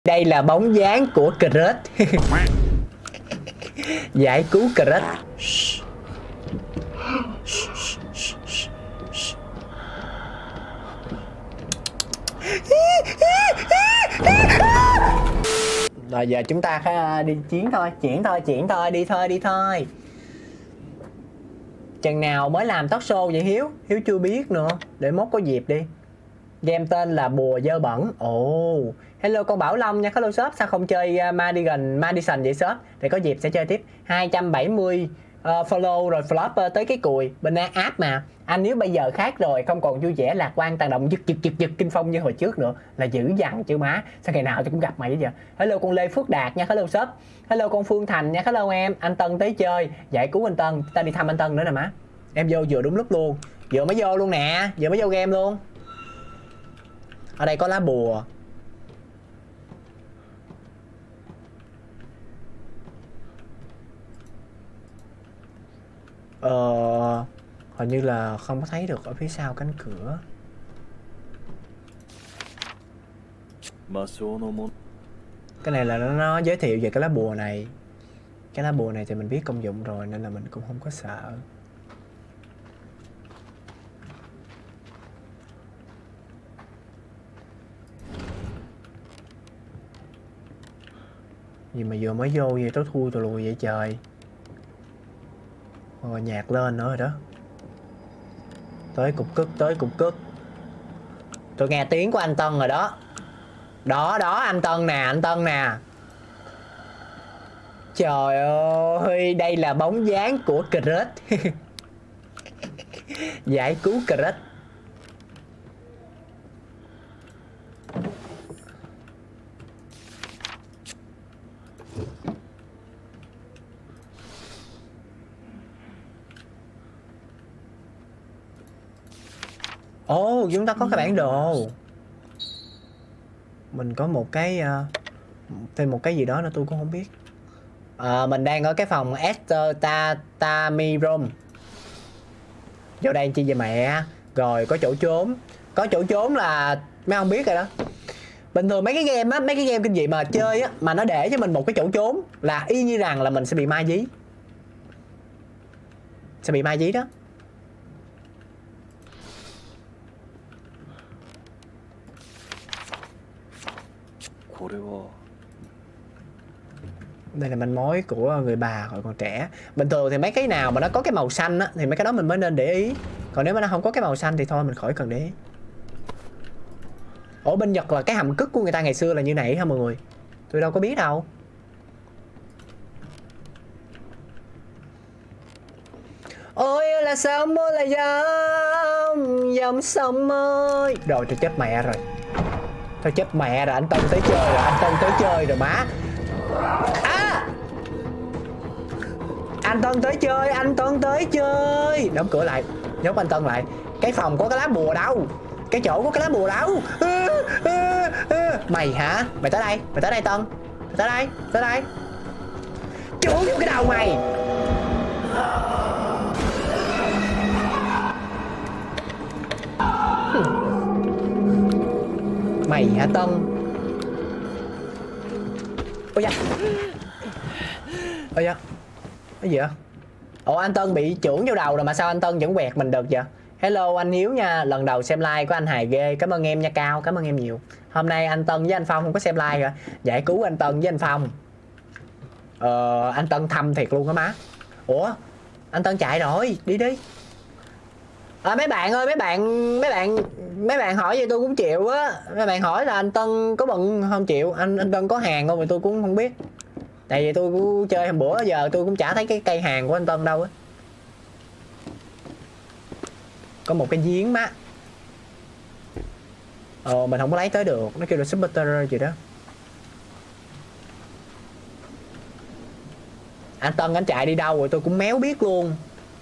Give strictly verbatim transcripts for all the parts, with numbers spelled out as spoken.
Đây là bóng dáng của Crush. Giải cứu Crush. Rồi giờ chúng ta phải đi chiến thôi, chuyển thôi, chuyển thôi, đi thôi, đi thôi. Chừng nào mới làm talk show vậy Hiếu? Hiếu chưa biết nữa, để mốt có dịp đi. Game tên là Bùa Dơ Bẩn. Ồ, oh. Hello con Bảo Long nha, hello shop. Sao không chơi uh, Madigan, Madison vậy shop? Thì có dịp sẽ chơi tiếp. Hai trăm bảy mươi uh, follow rồi flop uh, tới cái cùi. Bên app mà. Anh nếu bây giờ khác rồi, không còn vui vẻ lạc quan tàn động giật giật giật giật kinh phong như hồi trước nữa, là dữ dằn chứ má. Sao ngày nào tôi cũng gặp mày vậy? Hello con Lê Phước Đạt nha, hello shop. Hello con Phương Thành nha, hello em. Anh Tân tới chơi, giải cứu anh Tân. Ta đi thăm anh Tân nữa nè má. Em vô vừa đúng lúc luôn. Vừa mới vô luôn nè, vừa mới vô game luôn. Ở đây có lá bùa. Ờ... Hình như là không có thấy được ở phía sau cánh cửa. Cái này là nó, nó giới thiệu về cái lá bùa này. Cái lá bùa này thì mình biết công dụng rồi nên là mình cũng không có sợ. Gì mà vừa mới vô vậy tối thui tôi lùi vậy trời. Rồi nhạc lên nữa rồi đó. Tới cục cức, tới cục cức. Tôi nghe tiếng của anh Tân rồi đó. Đó, đó anh Tân nè, anh Tân nè. Trời ơi, đây là bóng dáng của Crush. Giải cứu Crush. Ồ, oh, chúng ta có cái bản đồ. Mình có một cái uh, thêm một cái gì đó nữa tôi cũng không biết. uh, Mình đang ở cái phòng Esther Tatami Room. Vô đây chi về mẹ. Rồi có chỗ trốn. Có chỗ trốn là mấy ông biết rồi đó. Bình thường mấy cái game á, mấy cái game kinh dị mà chơi á, mà nó để cho mình một cái chỗ trốn là y như rằng là mình sẽ bị ma dí. Sẽ bị ma dí đó. Đây là manh mối của người bà hồi còn trẻ. Bình thường thì mấy cái nào mà nó có cái màu xanh á thì mấy cái đó mình mới nên để ý. Còn nếu mà nó không có cái màu xanh thì thôi mình khỏi cần để ý. Ủa bên Nhật là cái hầm cức của người ta ngày xưa là như này hả mọi người? Tôi đâu có biết đâu. Ôi là sông, ôi là dòng, dòng sông ơi. Rồi tôi chết mẹ rồi. Thôi chết mẹ rồi, anh Tân tới chơi rồi, anh Tân tới chơi rồi má. À! Anh Tân tới chơi, anh Tân tới chơi. Đóng cửa lại, nhốt anh Tân lại. Cái phòng có cái lá bùa đâu? Cái chỗ có cái lá bùa đâu? À, à, à. Mày hả? Mày tới đây, mày tới đây Tân. Mày tới đây, tới đây. Chúa vô cái đầu mày. Mày hả Tân? Ôi da. Ôi da. Cái gì vậy? Ủa anh Tân bị chưởng vô đầu rồi mà sao anh Tân vẫn quẹt mình được vậy? Hello anh Hiếu nha, lần đầu xem like của anh hài ghê. Cảm ơn em nha Cao, cảm ơn em nhiều. Hôm nay anh Tân với anh Phong không có xem like rồi. Giải cứu anh Tân với anh Phong. Ờ, anh Tân thăm thiệt luôn á má. Ủa? Anh Tân chạy rồi, đi đi. À, mấy bạn ơi, mấy bạn mấy bạn mấy bạn hỏi vậy tôi cũng chịu á. Mấy bạn hỏi là anh Tân có bận không chịu, anh anh Tân có hàng không thì tôi cũng không biết. Tại vì tôi cũng chơi hôm bữa giờ tôi cũng chả thấy cái cây hàng của anh Tân đâu á. Có một cái giếng má. Ờ mình không có lấy tới được, nó kêu là super terror gì đó. Anh Tân anh chạy đi đâu rồi tôi cũng méo biết luôn.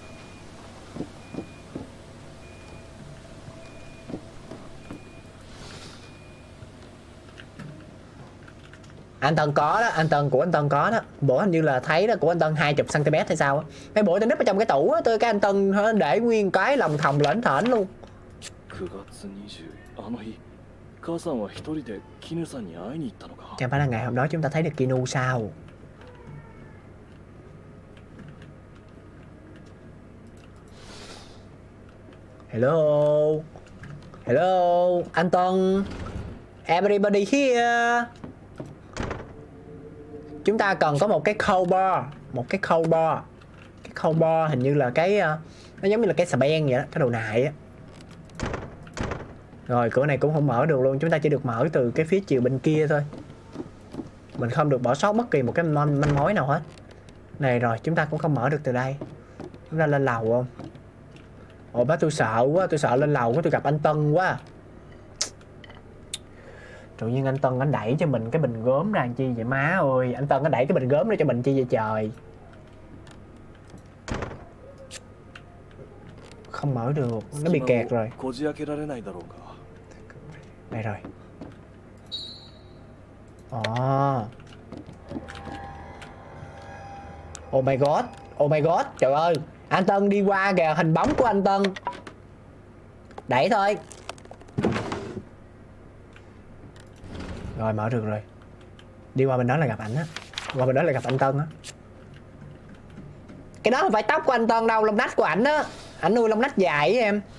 Anh Tân có đó, anh Tân của anh Tân có đó. Bữa hình như là thấy đó của anh Tân hai mươi xăng-ti-mét hay sao á. Cái bữa tôi núp ở trong cái tủ á, tôi cái anh Tân để nguyên cái lòng thòng lởn thởn luôn. Chẳng phải là ngày hôm đó chúng ta thấy được Kinu sao? Hello. Hello, anh Tân. Everybody here. Chúng ta cần có một cái crowbar, một cái crowbar. Cái crowbar hình như là cái nó giống như là cái xà beng vậy đó, cái đầu nại á. Rồi cửa này cũng không mở được luôn, chúng ta chỉ được mở từ cái phía chiều bên kia thôi. Mình không được bỏ sót bất kỳ một cái manh, manh mối nào hết. Này rồi, chúng ta cũng không mở được từ đây. Chúng ta lên lầu không? Ồ bác tôi sợ quá, tôi sợ lên lầu của tôi gặp anh Tân quá. Tự nhiên anh Tân anh đẩy cho mình cái bình gốm ra làm chi vậy má ơi. Anh Tân anh đẩy cái bình gốm ra cho mình chi vậy trời. Không mở được, nó bị kẹt rồi. Đây rồi. Ồ. Oh my god, oh my god, trời ơi. Anh Tân đi qua kìa, hình bóng của anh Tân. Đẩy thôi. Rồi mở được rồi. Đi qua bên đó là gặp ảnh á. Qua bên đó là gặp anh Tân á. Cái đó không phải tóc của anh Tân đâu, lông nách của ảnh á. Ảnh nuôi lông nách dài với em.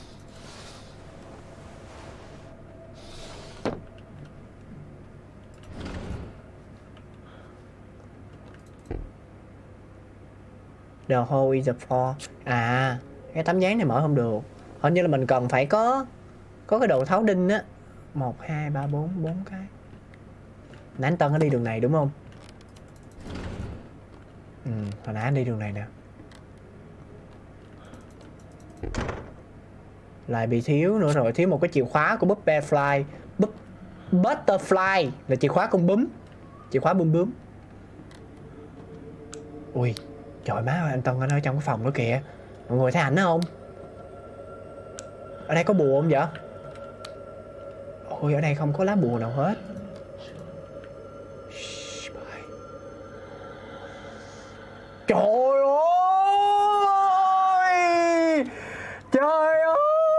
The hole is the floor. À, cái tấm dáng này mở không được. Hình như là mình cần phải có có cái đồ tháo đinh á. Một, hai, ba, bốn, bốn cái. Nãy anh Tân nó đi đường này đúng không? Ừ, hồi nãy anh đi đường này nè. Lại bị thiếu nữa rồi, thiếu một cái chìa khóa của Butterfly. Butterfly là chìa khóa con bướm. Chìa khóa bướm bướm. Ui, trời má ơi, anh Tân anh ở trong cái phòng đó kìa. Mọi người thấy ảnh đó không? Ở đây có bùa không vậy? Ôi, ở đây không có lá bùa nào hết. Trời ơi! Trời ơi!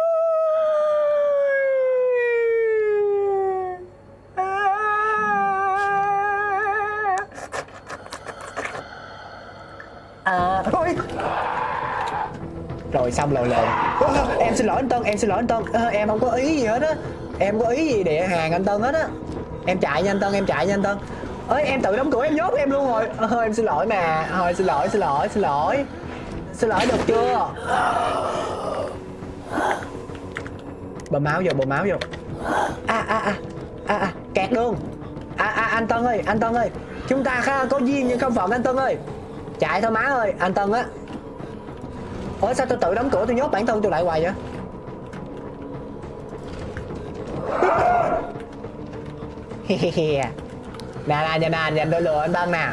À, thôi. Rồi xong lầu lầu. Em xin lỗi anh Tân, em xin lỗi anh Tân. À, em không có ý gì hết á. Em có ý gì địa hàng anh Tân hết á. Em chạy nha anh Tân, em chạy nha anh Tân. Ơi em tự đóng cửa em nhốt em luôn rồi. À, em xin lỗi mà. Thôi xin lỗi, xin lỗi, xin lỗi. Xin lỗi được chưa? Bơm máu vô, bơm máu vô. À à à. À à, kẹt đường. À à anh Tân ơi, anh Tân ơi. Chúng ta có duyên nhưng không phận anh Tân ơi. Chạy thôi má ơi, anh Tân á. Ủa sao tôi tự đóng cửa tôi nhốt bản thân tôi lại hoài vậy? Nè nè nè nè, tôi lừa anh Tân nè.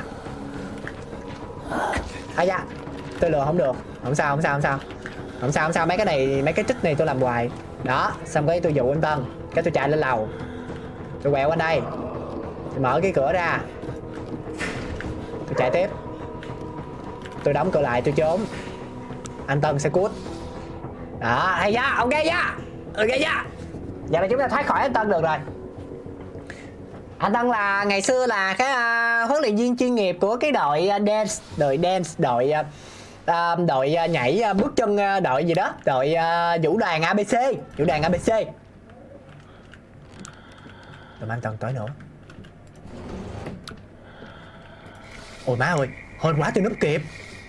À dạ, tôi lừa không được. Không sao, không sao, không sao. Không sao, không sao, mấy cái này, mấy cái trích này tôi làm hoài. Đó, xong cái tôi dụ anh Tân. Cái tôi chạy lên lầu. Tôi quẹo qua đây. Tôi mở cái cửa ra. Tôi chạy tiếp. Tôi đóng cửa lại, tôi trốn. Anh Tân sẽ cút. Đó, hay da, ok da. Ok da. Giờ là chúng ta thoát khỏi anh Tân được rồi. Anh Tân là ngày xưa là cái uh, huấn luyện viên chuyên nghiệp của cái đội uh, dance, đội dance, đội uh, uh, đội uh, nhảy uh, bước chân uh, đội gì đó, đội uh, vũ đoàn a bê xê, vũ đoàn a bê xê. Rồi anh Tân tới nữa. Ôi má ơi, hên quá tôi núp kịp.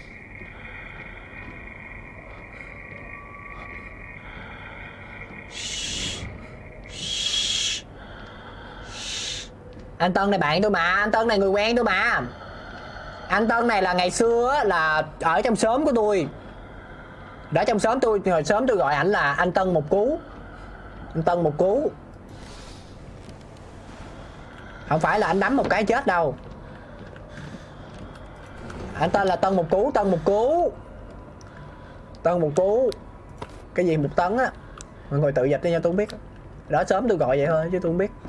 Anh Tân này bạn tôi mà, anh Tân này người quen tôi mà. Anh Tân này là ngày xưa là ở trong xóm của tôi. Đó trong xóm tôi, hồi sớm tôi gọi ảnh là anh Tân một cú. Anh Tân một cú. Không phải là anh đấm một cái chết đâu. Anh tên là Tân một cú, Tân một cú. Tân một cú. Cái gì một tấn á. Mọi người tự dịch đi nha, tôi không biết. Đó sớm tôi gọi vậy thôi chứ tôi không biết.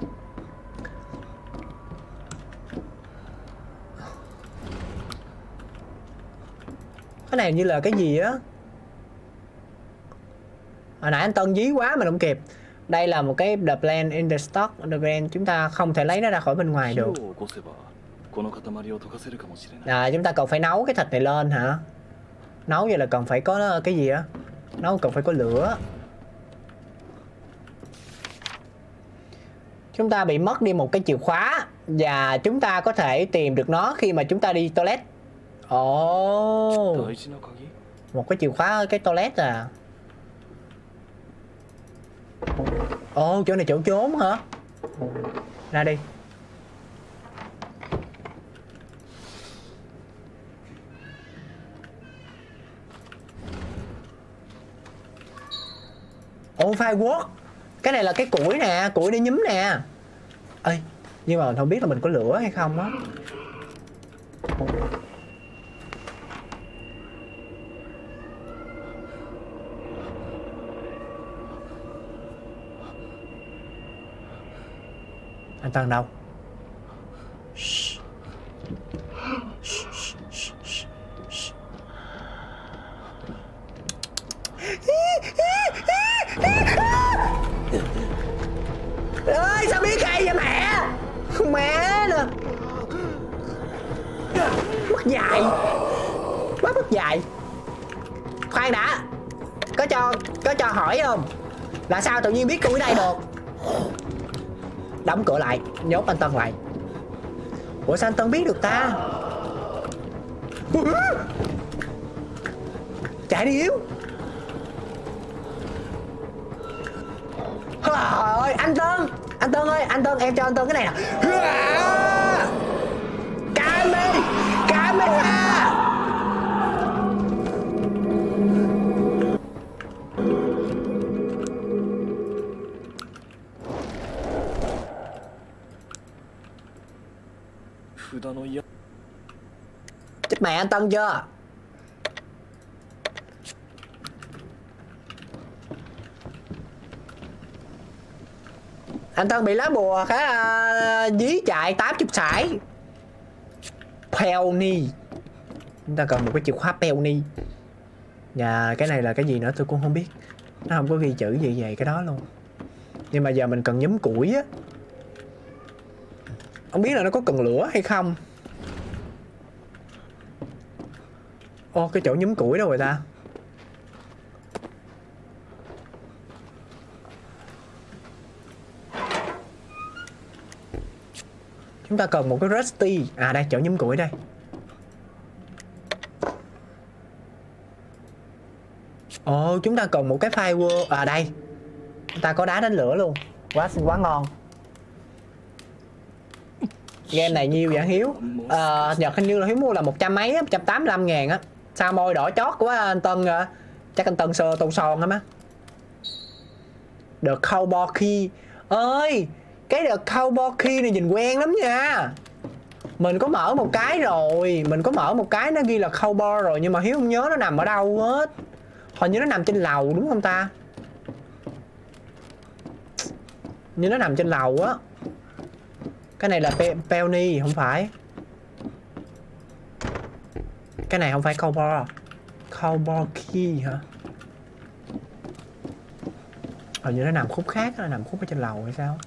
Cái này như là cái gì á. Hồi nãy anh Tân dí quá mà không kịp. Đây là một cái the plan in the stock underground, chúng ta không thể lấy nó ra khỏi bên ngoài được. À, chúng ta cần phải nấu cái thịt này lên hả? Nấu vậy là cần phải có cái gì á? Nấu cần phải có lửa. Chúng ta bị mất đi một cái chìa khóa và chúng ta có thể tìm được nó khi mà chúng ta đi toilet. Ồ, oh, một cái chìa khóa ở cái toilet à? Ồ, oh, chỗ này chỗ trốn hả? Ra đi. Ồ, oh, firework. Cái này là cái củi nè, củi để nhúm nè. Ê, nhưng mà mình không biết là mình có lửa hay không á. Anh Tân đâu? Shh. Shh, shh, shh, shh, shh. Ơi sao biết hay vậy mẹ? Mẹ nè. Mất dài. Quá mất dài. Khoan đã. Có cho có cho hỏi không? Là sao tự nhiên biết tôi ở đây được? Đóng cửa lại, nhốt anh Tân lại. Ủa sao anh Tân biết được ta? Chạy đi Hiếu. Trời ơi, anh Tân, anh Tân ơi, anh Tân, em cho anh Tân cái này nè. Cami, camera. Chết mẹ anh Tân chưa? Anh Tân bị lá bùa khá uh, dí chạy tám mươi sải. Peony. Chúng ta cần một cái chìa khóa Peony. Và cái này là cái gì nữa tôi cũng không biết. Nó không có ghi chữ gì về cái đó luôn. Nhưng mà giờ mình cần nhúm củi á. Không biết là nó có cần lửa hay không. Ô, cái chỗ nhúm củi đâu rồi ta? Chúng ta cần một cái rusty. À đây, chỗ nhúm củi đây. Ồ, chúng ta cần một cái firework. À đây, chúng ta có đá đánh lửa luôn. Quá xinh, quá ngon. Game này nhiêu vậy Hiếu? À, Nhật hình như là Hiếu mua là một trăm mấy, một trăm tám mươi lăm ngàn á. Sao môi đỏ chót quá anh Tân à? Chắc anh Tân sơ tô son hả má? The Cowboy Key. Ơi, cái The Cowboy Key này nhìn quen lắm nha. Mình có mở một cái rồi. Mình có mở một cái nó ghi là Cowboy rồi. Nhưng mà Hiếu không nhớ nó nằm ở đâu hết. Hình như nó nằm trên lầu đúng không ta? Như nó nằm trên lầu á. Cái này là pe Peony không phải. Cái này không phải Cowboy. Cowboy Key hả? Hình như nó nằm khúc khác. Nó nằm khúc ở trên lầu hay sao?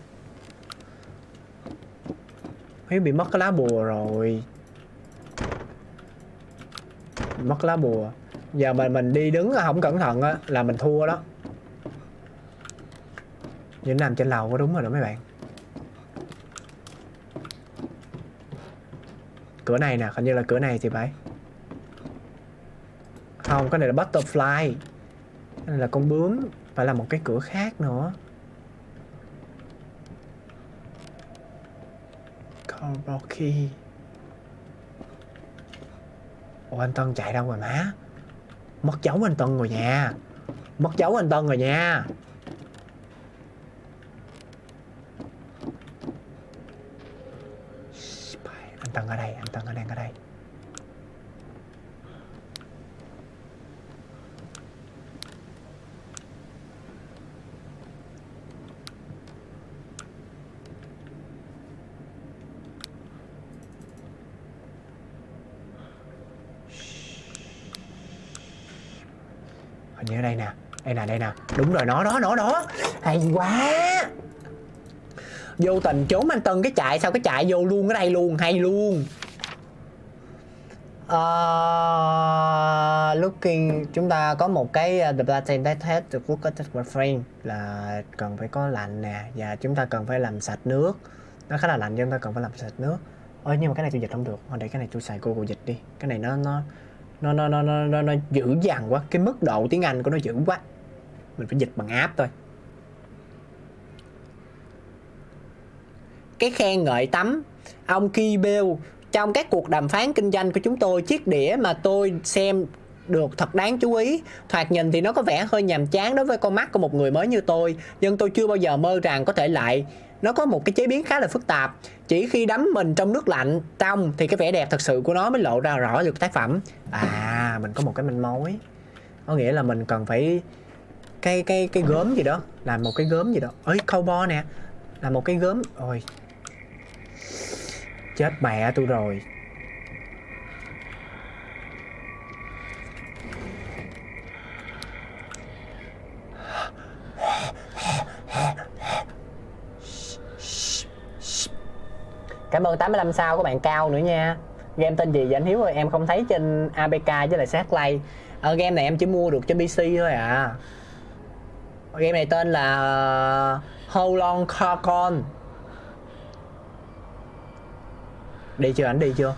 Hiếu bị mất cái lá bùa rồi. Mất cái lá bùa. Giờ mình mình đi đứng không cẩn thận á là mình thua đó. Nhưng nằm trên lầu có đúng rồi đó mấy bạn. Cửa này nè, hình như là cửa này thì phải. Không, cái này là butterfly. Cái này là con bướm. Phải là một cái cửa khác nữa. Rocky. Ủa anh Tân chạy đâu rồi má? Mất dấu anh Tân rồi nha. Mất dấu anh Tân rồi nha. Anh Tân ở đây, anh Tân ở đang ở đây. Hình như ở đây nè. Đây nè, đây nè. Đúng rồi, nó đó, nó đó. Hay quá. Vô tình trốn anh Tân cái chạy, sao cái chạy vô luôn ở đây luôn, hay luôn. Uh, looking, chúng ta có một cái uh, the platinum that has the good contact with friend là cần phải có lạnh nè, và chúng ta cần phải làm sạch nước. Nó khá là lạnh, chúng ta cần phải làm sạch nước. Ôi nhưng mà cái này tôi dịch không được. Thôi để cái này tôi xài Google dịch đi. Cái này nó nó nó nó nó nó, nó, nó dữ dằn quá, cái mức độ tiếng Anh của nó dữ quá. Mình phải dịch bằng app thôi. Cái khen ngợi tấm ông Kibel trong các cuộc đàm phán kinh doanh của chúng tôi, chiếc đĩa mà tôi xem được thật đáng chú ý. Thoạt nhìn thì nó có vẻ hơi nhàm chán đối với con mắt của một người mới như tôi, nhưng tôi chưa bao giờ mơ rằng có thể lại. Nó có một cái chế biến khá là phức tạp. Chỉ khi đắm mình trong nước lạnh trong thì cái vẻ đẹp thật sự của nó mới lộ ra rõ được tác phẩm. À, mình có một cái manh mối. Có nghĩa là mình cần phải cái cái cái gốm gì đó, làm một cái gốm gì đó. Ơi, cowboy nè, làm một cái gốm. Ôi chết mẹ tôi rồi. Cảm ơn tám mươi lăm sao của bạn Cao nữa nha. Game tên gì vậy anh Hiếu ơi? Em không thấy trên a pê ca với lại Satplay. Ờ, game này em chỉ mua được trên pê xê thôi à. Game này tên là How Long Car Con. Đi chưa, ảnh đi chưa?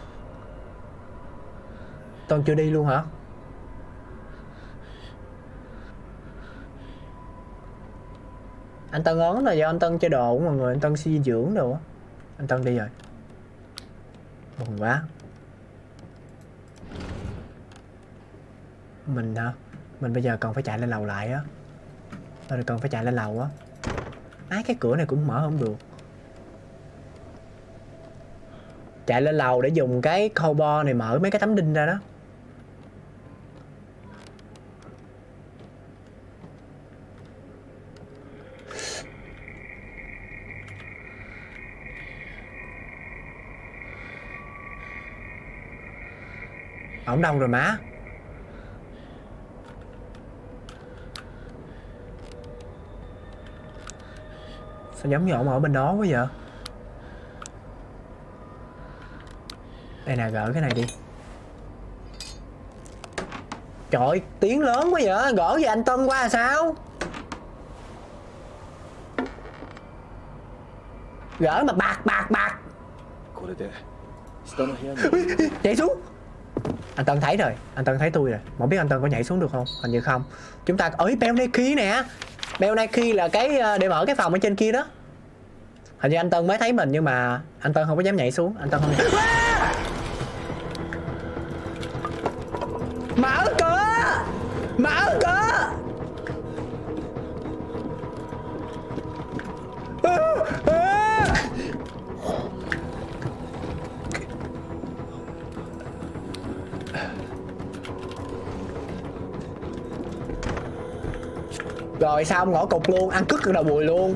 Toàn chưa đi luôn hả? Anh Tân ớn là do anh Tân chơi đồ của mọi người, anh Tân suy dinh dưỡng đồ á. Anh Tân đi rồi. Buồn quá. Mình hả? Mình bây giờ còn phải chạy lên lầu lại á. Tôi cần phải chạy lên lầu á. Á, cái cửa này cũng mở không được. Chạy lên lầu để dùng cái cowboy này mở mấy cái tấm đinh ra đó. Ổng đâu rồi má? Sao giống như ổng ở bên đó quá vậy? Đây nè, gỡ cái này đi. Trời ơi, tiếng lớn quá vậy, gỡ về anh Tân qua là sao? Gỡ mà bạc bạc bạc. Nhảy xuống. Anh Tân thấy rồi, anh Tân thấy tôi rồi. Mà biết anh Tân có nhảy xuống được không? Hình như không. Chúng ta ở Bell Nike nè. Bell Nike là cái để mở cái phòng ở trên kia đó. Hình như anh Tân mới thấy mình nhưng mà anh Tân không có dám nhảy xuống. Anh Tân không. Mở cửa! Mở cửa! Rồi xong ngõ cục luôn, ăn cứt đầu bùi luôn.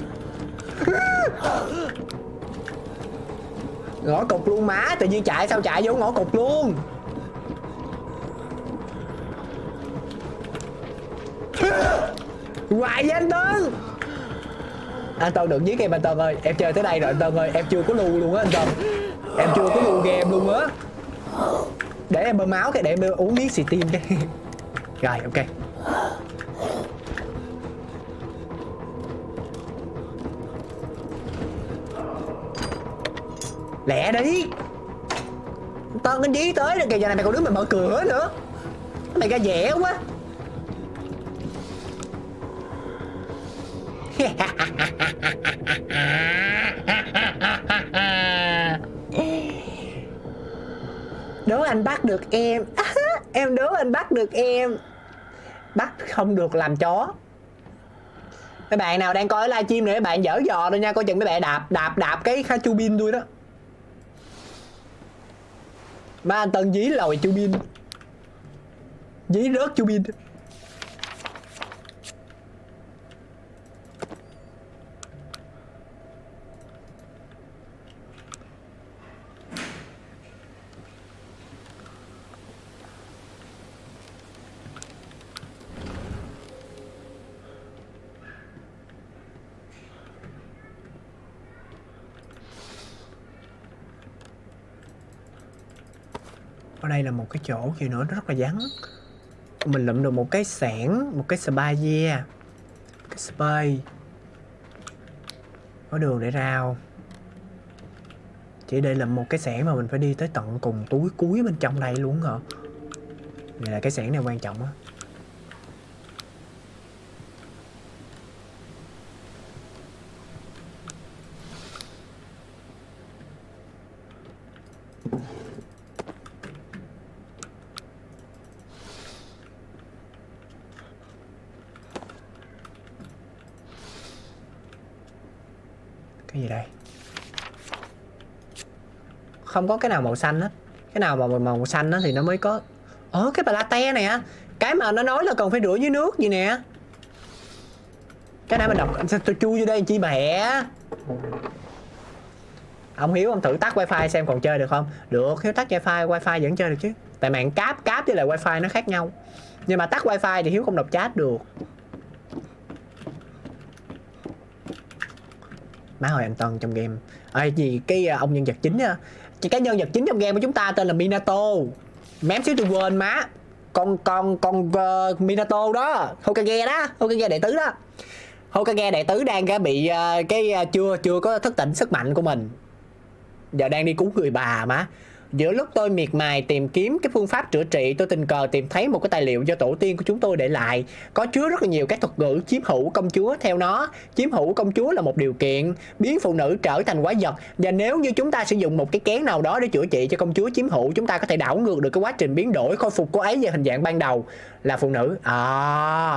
Ngõ cục luôn má, tự nhiên chạy sao chạy vô ngõ cục luôn. Hoài với anh Tân. Anh Tân đừng giết em anh Tân ơi. Em chơi tới đây rồi anh Tân ơi. Em chưa có lưu luôn á anh Tân. Em chưa có lưu game luôn á. Để em bơm máu cái, để em uống miếng xì tim cái. Rồi ok. Lẹ đi. Tân anh dí tới rồi kìa, giờ này mày còn đứng mày mở cửa nữa. Mày ra dẻ quá. Đố anh bắt được em. Em đố anh bắt được em. Bắt không được làm chó. Mấy bạn nào đang coi livestream này, mấy bạn dở dò thôi nha, coi chừng mấy bạn đạp đạp đạp cái kha chu bin tôi đó. Ba anh Tân dí lòi chu bin. Dí rớt chu bin. Ở đây là một cái chỗ gì nữa, nó rất là vắng. Mình lượm được một cái xẻng, một cái spy, cái spy. Có đường để rao. Chỉ để lượm một cái xẻng mà mình phải đi tới tận cùng túi cuối bên trong đây luôn hả? Này là cái xẻng này quan trọng á. Cái gì đây? Không có cái nào màu xanh hết. Cái nào mà màu xanh đó thì nó mới có. Ồ, cái palate này á. Cái mà nó nói là cần phải rửa dưới nước gì nè. Cái này mình đọc. Sao tôi chui vô đây chi bẻ. Ông Hiếu ông thử tắt wifi xem còn chơi được không? Được, Hiếu tắt wifi, wifi vẫn chơi được chứ. Tại mạng cáp, cáp với lại wifi nó khác nhau. Nhưng mà tắt wifi thì Hiếu không đọc chat được. Má ơi, anh Tân trong game. Ê, gì cái uh, ông nhân vật chính á. Cái nhân vật chính trong game của chúng ta tên là Minato. Mém xíu tôi quên má. Con con con uh, Minato đó, Hokage đó, Hokage đệ tứ đó. Hokage đệ tứ đang uh, bị uh, cái uh, chưa chưa có thức tỉnh sức mạnh của mình. Giờ đang đi cứu người bà má. Giữa lúc tôi miệt mài tìm kiếm cái phương pháp chữa trị, tôi tình cờ tìm thấy một cái tài liệu do tổ tiên của chúng tôi để lại. Có chứa rất là nhiều các thuật ngữ chiếm hữu công chúa. Theo nó, chiếm hữu công chúa là một điều kiện biến phụ nữ trở thành quái vật. Và nếu như chúng ta sử dụng một cái kén nào đó để chữa trị cho công chúa chiếm hữu, chúng ta có thể đảo ngược được cái quá trình biến đổi, khôi phục cô ấy về hình dạng ban đầu là phụ nữ. À,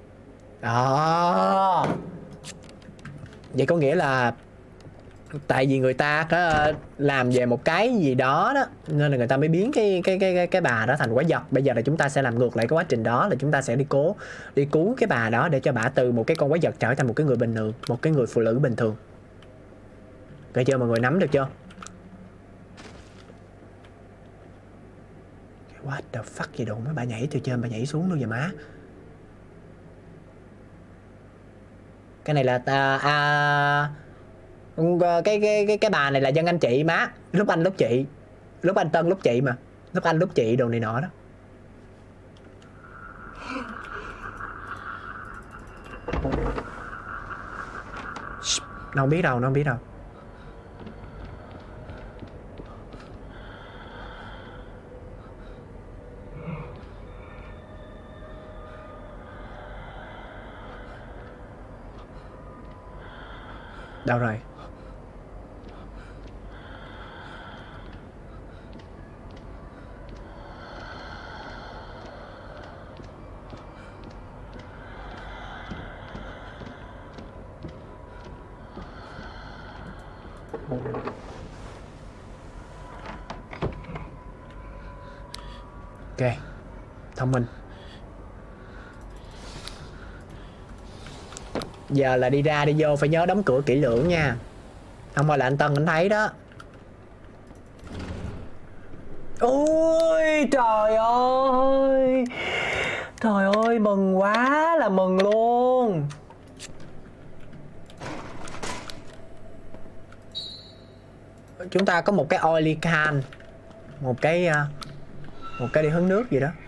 à. Vậy có nghĩa là tại vì người ta có làm về một cái gì đó đó nên là người ta mới biến cái cái cái cái, cái bà đó thành quái vật. Bây giờ là chúng ta sẽ làm ngược lại cái quá trình đó, là chúng ta sẽ đi cố đi cứu cái bà đó để cho bà từ một cái con quái vật trở thành một cái người bình thường, một cái người phụ nữ bình thường. Được chưa, mọi người nắm được chưa? What the fuck gì đụng mấy bà nhảy từ trên bà nhảy xuống luôn vậy má. Cái này là à, à, cái cái cái cái bà này là dân anh chị má. Lúc anh lúc chị, lúc anh Tân lúc chị mà, lúc anh lúc chị đồ này nọ đó. Nó không biết đâu, nó không biết đâu. Đâu rồi? Ok, thông minh. Giờ là đi ra đi vô phải nhớ đóng cửa kỹ lưỡng nha. Không thôi là anh Tân anh thấy đó. Ôi trời ơi, trời ơi mừng quá là mừng luôn. Chúng ta có một cái oily can, một cái một cái đi hứng nước gì đó.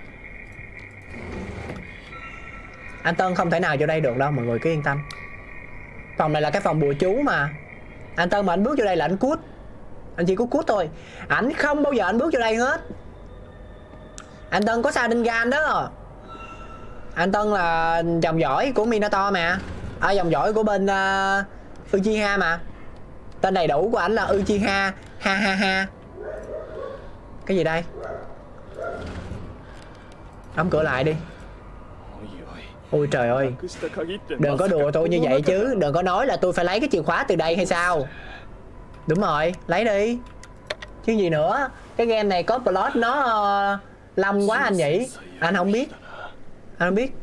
Anh Tân không thể nào vô đây được đâu, mọi người cứ yên tâm. Phòng này là cái phòng bùa chú mà. Anh Tân mà anh bước vô đây là anh cút. Anh chỉ có cút thôi. Anh không bao giờ anh bước vô đây hết. Anh Tân có Sharingan đó. Anh Tân là dòng dõi của Minato mà. À, dòng dõi của bên uh, Uchiha mà. Tên đầy đủ của anh là Uchiha ha ha ha. Cái gì đây? Đóng cửa lại đi. Ôi trời ơi, đừng có đùa tôi như vậy chứ. Đừng có nói là tôi phải lấy cái chìa khóa từ đây hay sao. Đúng rồi, lấy đi chứ gì nữa. Cái game này có plot nó uh, long quá anh nhỉ. Anh không biết. Anh không biết.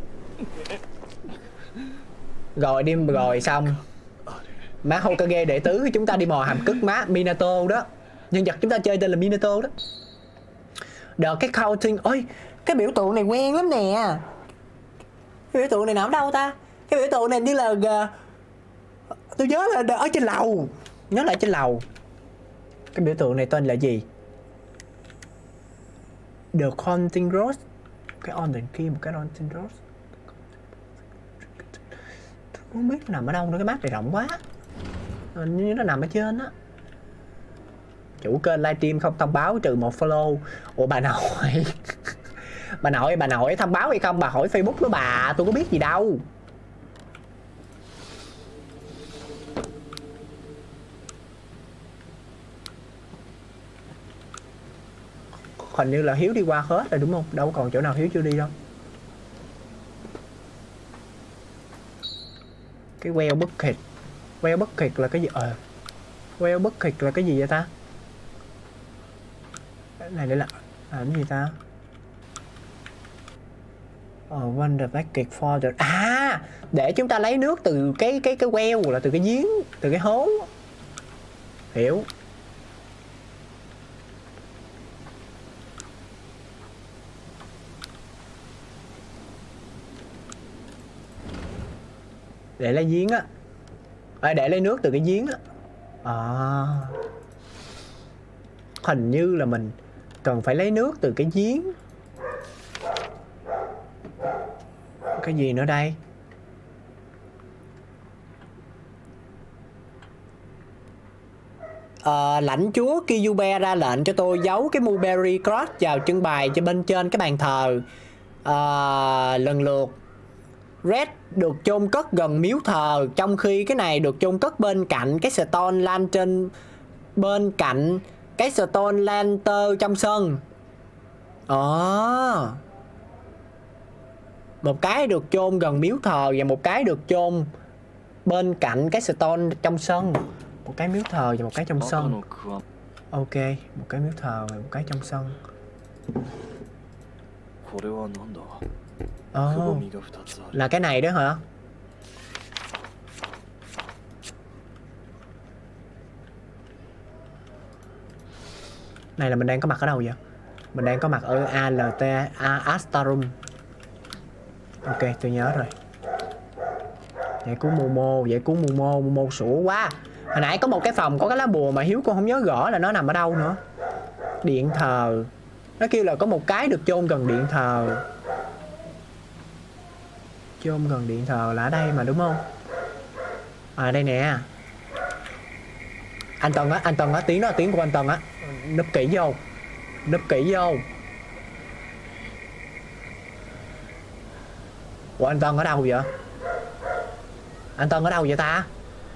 Rồi đi rồi xong. Má Hokage đệ tứ của chúng ta đi mò hàm cức má Minato đó. Nhân vật chúng ta chơi tên là Minato đó. Đợt cái counting. Ôi, cái biểu tượng này quen lắm nè. Cái biểu tượng này nằm ở đâu ta? Cái biểu tượng này như là uh, tôi nhớ là ở trên lầu. Nhớ lại trên lầu. Cái biểu tượng này tên là gì? The Haunting Rose. Cái Haunting Key, một cái Haunting Rose. Tôi không biết nằm ở đâu nữa, cái map này rộng quá. Hình như nó nằm ở trên á. Chủ kênh livestream không thông báo trừ một follow. Ủa bà nội. Bà nội, bà nội thông báo hay không? Bà hỏi Facebook đó bà, tôi có biết gì đâu. Hình như là Hiếu đi qua hết rồi đúng không? Đâu còn chỗ nào Hiếu chưa đi đâu. Cái well bucket. Well bucket là cái gì? Ờ well bucket là cái gì vậy ta? Cái này để là làm cái gì ta? Ờ wonder bucket for the... À, để chúng ta lấy nước từ cái cái cái well, là từ cái giếng, từ cái hố. Hiểu. Để lấy giếng á. À, để lấy nước từ cái giếng á. À, hình như là mình cần phải lấy nước từ cái giếng. Cái gì nữa đây? À, lãnh chúa Kyuubi ra lệnh cho tôi giấu cái Mulberry Cross vào trưng bày cho bên trên cái bàn thờ. À, lần lượt Red được chôn cất gần miếu thờ, trong khi cái này được chôn cất bên cạnh cái Stone Lantern, bên cạnh cái Stone Lantern trong sân. Ồ. À, một cái được chôn gần miếu thờ và một cái được chôn bên cạnh cái Stone trong sân. Một cái miếu thờ và một cái trong sân. Ok, một cái miếu thờ và một cái trong sân. Ồ, oh, là cái này đó hả? Này là mình đang có mặt ở đâu vậy? Mình đang có mặt ở a lờ tê Astarum. Ok, tôi nhớ rồi. Giải cứu Momo, giải cứu Momo, Momo sủa quá. Hồi nãy có một cái phòng có cái lá bùa mà Hiếu con không nhớ rõ là nó nằm ở đâu nữa. Điện thờ. Nó kêu là có một cái được chôn gần điện thờ. Chôn gần điện thờ là ở đây mà đúng không? À đây nè. Anh Tân á, anh Tân á, tiếng đó là tiếng của anh Tân á. Núp kỹ vô. Núp kỹ vô. Ủa anh Tân ở đâu vậy? Anh Tân ở đâu vậy ta?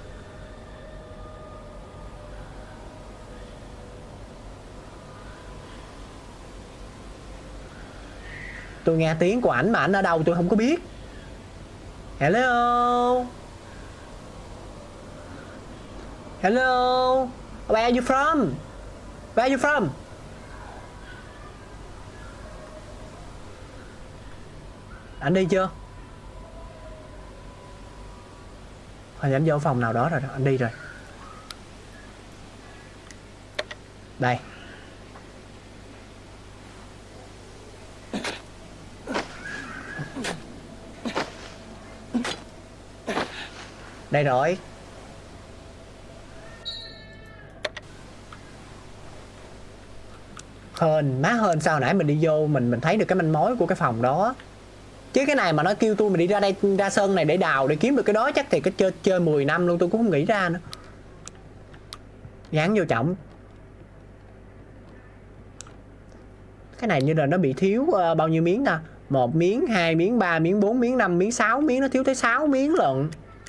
Tôi nghe tiếng của ảnh mà ảnh ở đâu tôi không có biết. Hello. Hello. Where are you from? Where are you from? Anh đi chưa? Hồi anh vô phòng nào đó rồi đó. Anh đi rồi. Đây. Đây rồi. Hên, má hên sao nãy mình đi vô mình mình thấy được cái manh mối của cái phòng đó. Chứ cái này mà nó kêu tôi mình đi ra đây ra sân này để đào để kiếm được cái đó chắc thì cái chơi chơi mười năm luôn tôi cũng không nghĩ ra nữa. Dán vô trọng. Cái này như là nó bị thiếu uh, bao nhiêu miếng ta? Một miếng, hai miếng, ba miếng, bốn miếng, năm miếng, sáu miếng, nó thiếu tới sáu miếng lận.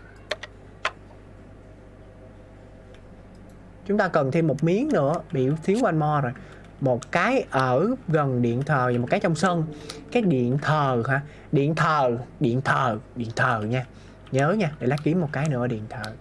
Chúng ta cần thêm một miếng nữa, bị thiếu one more rồi. Một cái ở gần điện thờ và một cái trong sân. Cái điện thờ hả? Điện thờ, điện thờ, điện thờ nha. Nhớ nha, để lát kiếm một cái nữa ở điện thờ.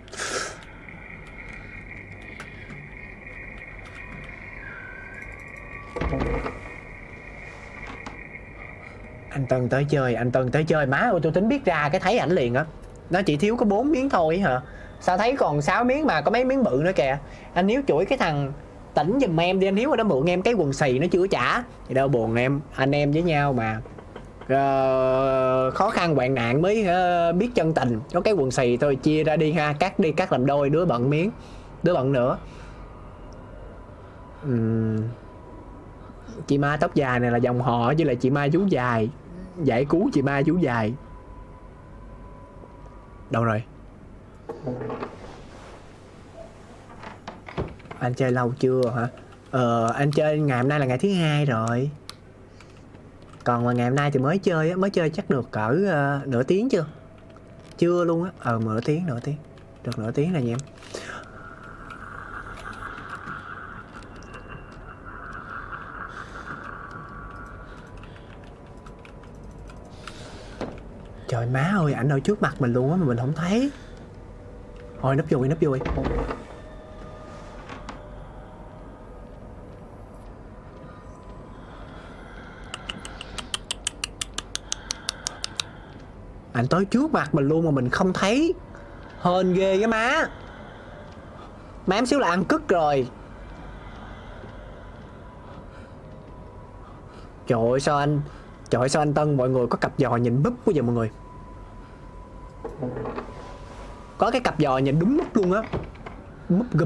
Anh Tân tới chơi, anh Tân tới chơi. Má ơi tôi tính biết ra cái thấy ảnh liền á. Nó chỉ thiếu có bốn miếng thôi hả? Sao thấy còn sáu miếng mà có mấy miếng bự nữa kìa. Anh Hiếu chửi cái thằng tỉnh giùm em đi, anh Hiếu ở đó mượn em cái quần xì nó chưa trả. Thì đâu buồn em, anh em với nhau mà. Uh, khó khăn hoạn nạn mới uh, biết chân tình. Có cái quần xì thôi chia ra đi ha, cắt đi cắt làm đôi, đứa bận miếng, đứa bận nữa. Uhm. Chị ma tóc dài này là dòng họ chứ là chị ma vú dài. Giải cứu chị ma vú dài. Đâu rồi? Anh chơi lâu chưa hả? Ờ anh chơi ngày hôm nay là ngày thứ hai rồi. Còn mà ngày hôm nay thì mới chơi á, mới chơi chắc được cỡ uh, nửa tiếng chưa? Chưa luôn á. Ờ nửa tiếng nửa tiếng. Được nửa tiếng rồi nha em. Trời má ơi, ảnh ở trước mặt mình luôn á mà mình không thấy. Thôi nấp vô đi, nấp vô đi. Ảnh tới trước mặt mình luôn mà mình không thấy. Hên ghê cái má. Má em xíu là ăn cứt rồi. Trời ơi sao anh Trời ơi sao anh Tân mọi người có cặp giò nhìn búp quá vậy mọi người. Có cái cặp giò nhìn đúng múp luôn á. Múp gụp.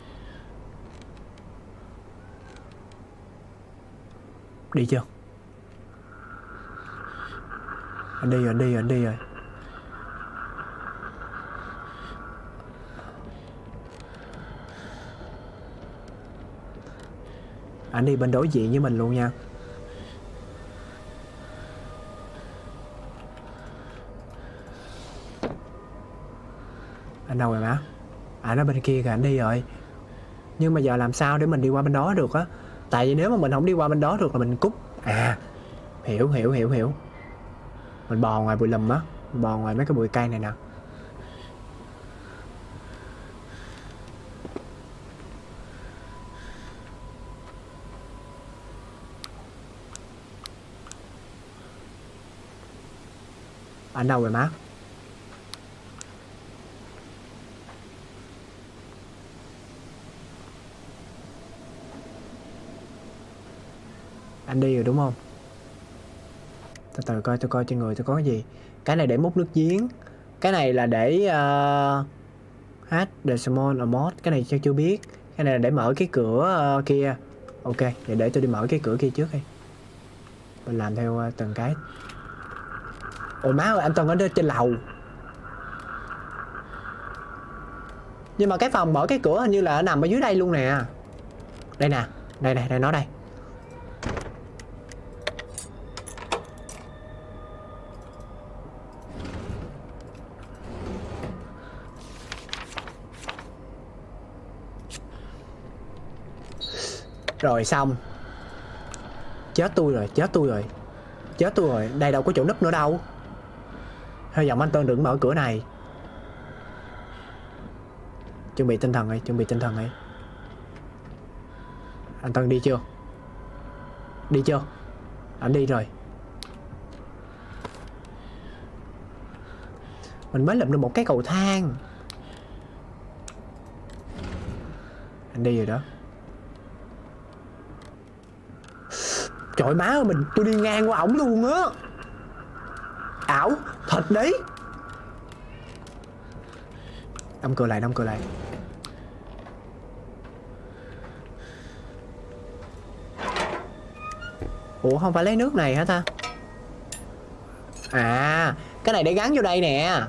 Đi chưa? Anh đi rồi, anh đi rồi, anh đi rồi. Anh đi bên đối diện với mình luôn nha. Anh đâu rồi má? À nó bên kia kìa, anh đi rồi. Nhưng mà giờ làm sao để mình đi qua bên đó được á? Tại vì nếu mà mình không đi qua bên đó được là mình cút. À hiểu hiểu hiểu hiểu. Mình bò ngoài bụi lùm á. Mình bò ngoài mấy cái bụi cây này nè. Anh đâu rồi má? Anh đi rồi đúng không? Từ từ coi tôi coi trên người tôi có cái gì. Cái này để múc nước giếng. Cái này là để uh, hát the small amount. Cái này chưa chưa biết. Cái này là để mở cái cửa uh, kia. Ok, vậy để tôi đi mở cái cửa kia trước đi. Mình làm theo uh, từng cái. Ôi má ơi, anh Tân ở trên lầu. Nhưng mà cái phòng mở cái cửa hình như là nằm ở dưới đây luôn nè. Đây nè, đây này, đây nó đây. Rồi xong. Chết tôi rồi, chết tôi rồi. Chết tôi rồi, đây đâu có chỗ núp nữa đâu. Hơi giọng anh Tân đừng mở cửa này. Chuẩn bị tinh thần đi, chuẩn bị tinh thần đi. Anh Tân đi chưa? Đi chưa? Anh đi rồi. Mình mới lượm được một cái cầu thang. Anh đi rồi đó. Trời má ơi, mình tôi đi ngang qua ổng luôn á. Ảo, thật đấy. Đóng cửa lại, đóng cửa lại. Ủa không phải lấy nước này hả ta? À, cái này để gắn vô đây nè.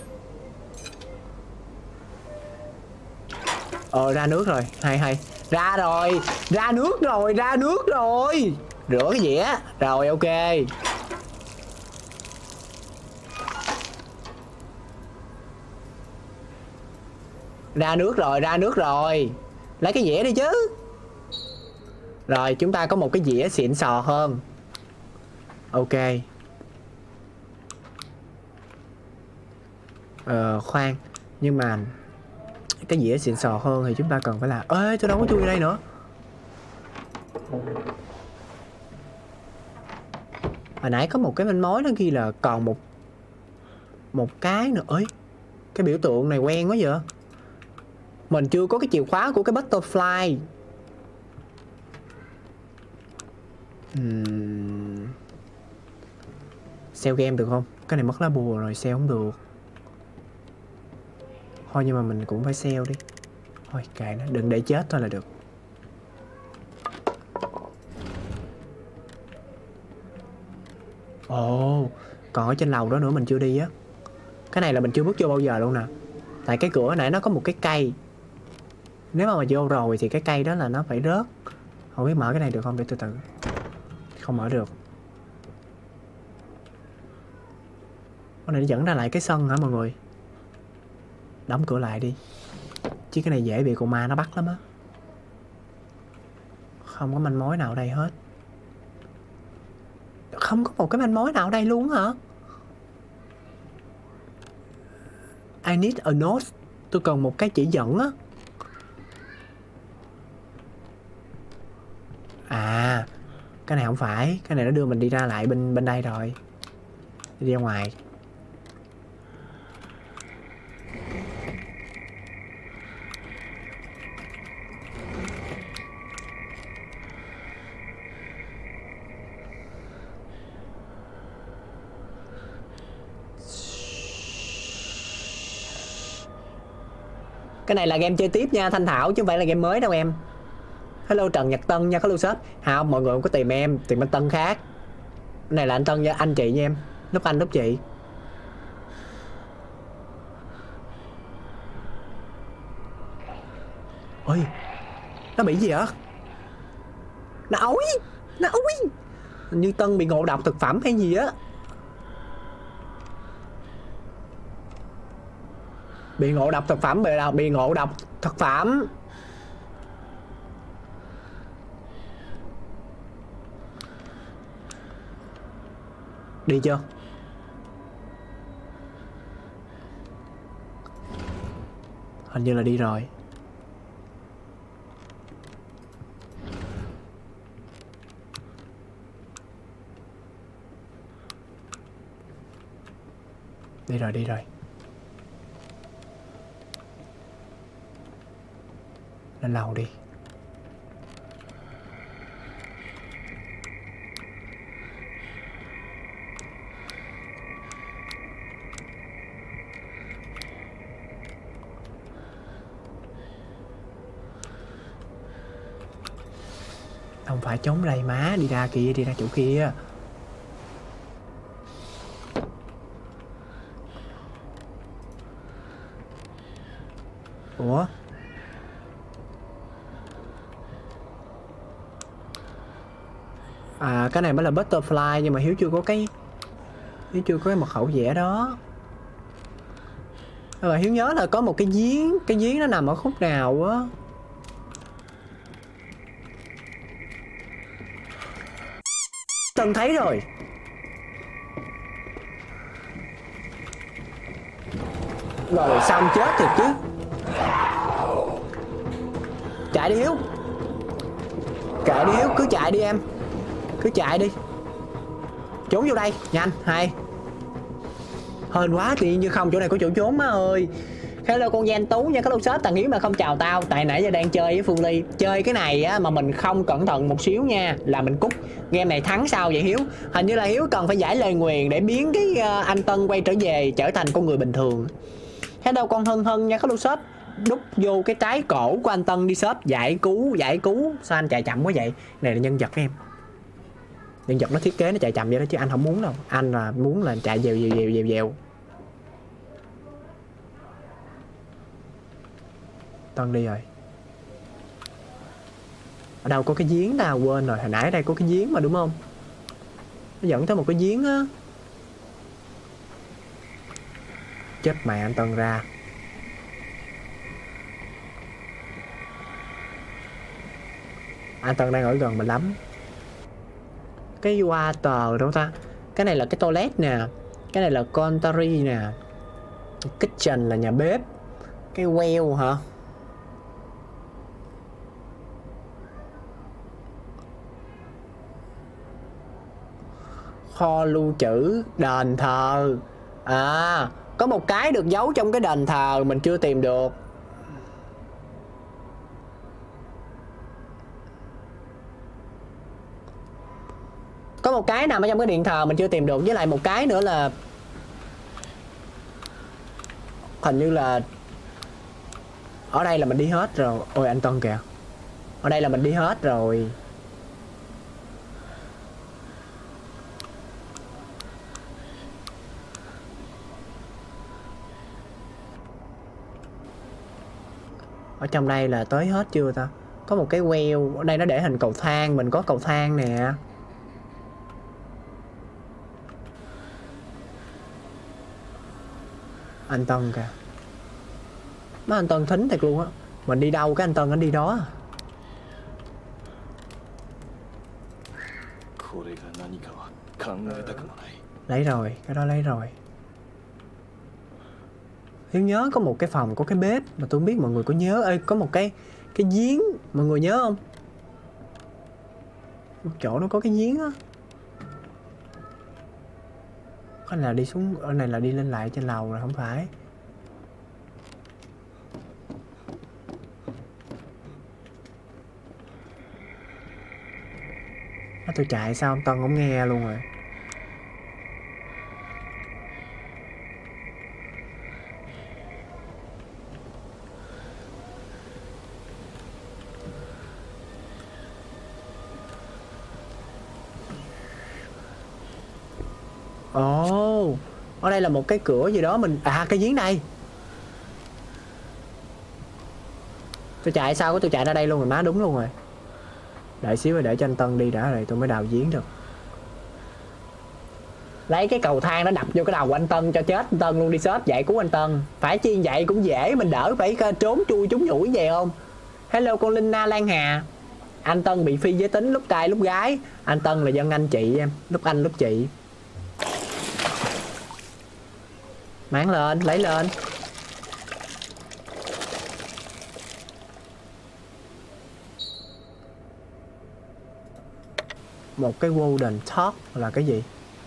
Ờ ra nước rồi, hay hay. Ra rồi, ra nước rồi, ra nước rồi. Rửa cái dĩa. Rồi ok. Ra nước rồi, ra nước rồi. Lấy cái dĩa đi chứ. Rồi chúng ta có một cái dĩa xịn sò hơn. Ok. Ờ khoan. Nhưng mà cái dĩa xịn sò hơn thì chúng ta cần phải là. Ê tôi đâu có chui ở đây nữa. Hồi nãy có một cái manh mối nó ghi là còn một Một cái nữa. Ơi cái biểu tượng này quen quá vậy. Mình chưa có cái chìa khóa của cái butterfly. uhm. Sell game được không? Cái này mất lá bùa rồi, sell không được. Thôi nhưng mà mình cũng phải sell đi. Thôi kệ nó, đừng để chết thôi là được. Ồ, oh, còn ở trên lầu đó nữa mình chưa đi á. Cái này là mình chưa bước vô bao giờ luôn nè. Tại cái cửa nãy nó có một cái cây. Nếu mà mà vô rồi thì cái cây đó là nó phải rớt. Không biết mở cái này được không, để từ từ. Không mở được. Cái này nó dẫn ra lại cái sân hả mọi người? Đóng cửa lại đi. Chứ cái này dễ bị con ma nó bắt lắm á. Không có manh mối nào ở đây hết. Không có một cái manh mối nào ở đây luôn hả? I need a note. Tôi cần một cái chỉ dẫn á. À, cái này không phải. Cái này nó đưa mình đi ra lại bên bên đây rồi. Đi ra ngoài. Cái này là game chơi tiếp nha Thanh Thảo, chứ không phải là game mới đâu em. Hello Trần Nhật Tân nha, hello shop. Không, mọi người không có tìm em, tìm anh Tân khác. Cái này là anh Tân nha, anh chị nha em. Lúc anh lúc chị. Ôi, nó bị gì vậy? Nó ối, nó ối. Hình như Tân bị ngộ độc thực phẩm hay gì á. Bị ngộ độc thực phẩm, bị, bị ngộ độc thực phẩm. Đi chưa? Hình như là đi rồi. Đi rồi, đi rồi. Lên lầu đi. Không phải trốn đây má, đi ra kia, đi ra chỗ kia. Ủa? À, cái này mới là butterfly, nhưng mà Hiếu chưa có cái Hiếu chưa có cái mật khẩu vẽ đó. Rồi Hiếu nhớ là có một cái giếng, cái giếng nó nằm ở khúc nào á. Tân thấy rồi. Rồi xong chết thiệt chứ. Chạy đi Hiếu. Chạy đi Hiếu, cứ chạy đi em. Cứ chạy đi. Trốn vô đây, nhanh, hai. Hên quá, tự nhiên như không, chỗ này có chỗ trốn má ơi. Hello con Giang Tú nha, hello shop Tàn Hiếu mà không chào tao. Tại nãy giờ đang chơi với Phương Ly. Chơi cái này á mà mình không cẩn thận một xíu nha là mình cút. Game này thắng sao vậy Hiếu? Hình như là Hiếu cần phải giải lời nguyền để biến cái uh, anh Tân quay trở về trở thành con người bình thường. Hello con Hân Hân nha, hello shop. Đút vô cái trái cổ của anh Tân đi shop. Giải cứu, giải cứu. Sao anh chạy chậm quá vậy? Này là nhân vật em. Nhân vật nó thiết kế nó chạy chậm vậy đó chứ anh không muốn đâu. Anh là muốn là chạy dèo dèo dèo dèo dèo. Tân đi rồi. Ở đâu có cái giếng nào quên rồi. Hồi nãy đây có cái giếng mà đúng không? Nó dẫn tới một cái giếng á. Chết mẹ anh Tân ra. Anh Tân đang ở gần mình lắm. Cái water đâu ta? Cái này là cái toilet nè. Cái này là contoury nè. Kitchen là nhà bếp. Cái well hả? Kho lưu trữ, đền thờ. À, có một cái được giấu trong cái đền thờ mình chưa tìm được. Có một cái nằm ở trong cái điện thờ mình chưa tìm được. Với lại một cái nữa là hình như là ở đây là mình đi hết rồi. Ôi anh Tân kìa. Ở đây là mình đi hết rồi. Ở trong đây là tới hết chưa ta? Có một cái queo, ở đây nó để hình cầu thang, mình có cầu thang nè. Anh Tân kìa. Má anh Tân thính thiệt luôn á. Mình đi đâu cái anh Tân anh đi đó. Lấy rồi, cái đó lấy rồi. Hiếu nhớ có một cái phòng có cái bếp mà tôi không biết mọi người có nhớ. Ê, có một cái cái giếng, mọi người nhớ không? Một chỗ nó có cái giếng á. Cái này là đi xuống, ở này là đi lên lại trên lầu rồi không phải. Nó tôi chạy sao ông Tân không nghe luôn rồi. Ồ, oh, ở đây là một cái cửa gì đó mình... À, cái giếng đây. Tôi chạy sao có tôi chạy ra đây luôn rồi má, đúng luôn rồi. Đợi xíu rồi để cho anh Tân đi đã rồi tôi mới đào giếng được. Lấy cái cầu thang nó đập vô cái đầu của anh Tân cho chết anh Tân luôn đi shop dạy cứu anh Tân. Phải chi vậy cũng dễ, mình đỡ phải trốn chui trúng nhủi về không. Hello con Lina Lan Hà. Anh Tân bị phi giới tính lúc trai lúc gái. Anh Tân là dân anh chị em, lúc anh lúc chị. Máng lên, lấy lên. Một cái golden top là cái gì?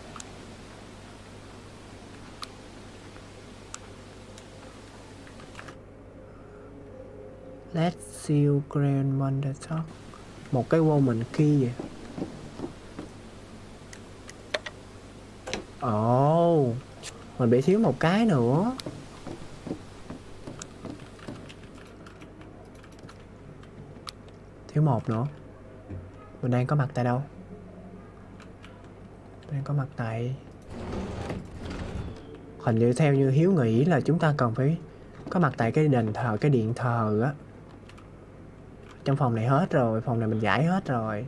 Let's see grand wonder top. Một cái woman key vậy. Ồ, oh, mình bị thiếu một cái nữa. Thiếu một nữa. Mình đang có mặt tại đâu? Đang có mặt tại... Hình như theo như Hiếu nghĩ là chúng ta cần phải có mặt tại cái đền thờ, cái điện thờ á. Trong phòng này hết rồi, phòng này mình giải hết rồi.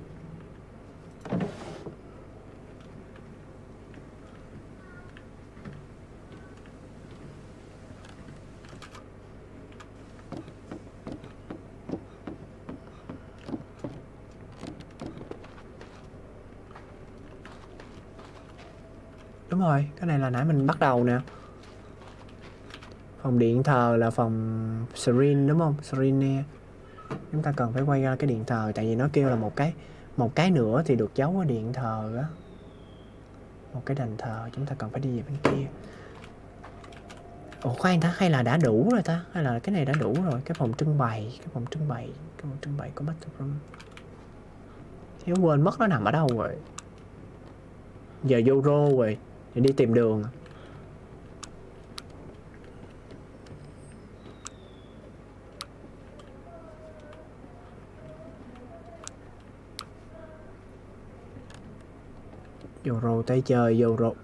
Đúng rồi, cái này là nãy mình bắt đầu nè. Phòng điện thờ là phòng Serene đúng không? Serene. Chúng ta cần phải quay ra cái điện thờ. Tại vì nó kêu là một cái Một cái nữa thì được giấu ở điện thờ á. Một cái đền thờ. Chúng ta cần phải đi về bên kia. Ủa khoan ta, hay là đã đủ rồi ta? Hay là cái này đã đủ rồi? Cái phòng trưng bày. Cái phòng trưng bày Cái phòng trưng bày có bathroom. Thiếu quên mất nó nằm ở đâu rồi. Giờ vô rô rồi. Để đi tìm đường. Vô rô tới chơi vô rô.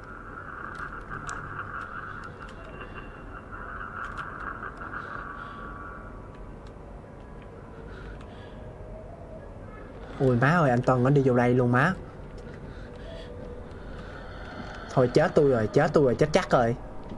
Ui má ơi, anh Tân nó đi vô đây luôn má. Thôi chết tôi rồi, chết tôi rồi, chết chắc rồi.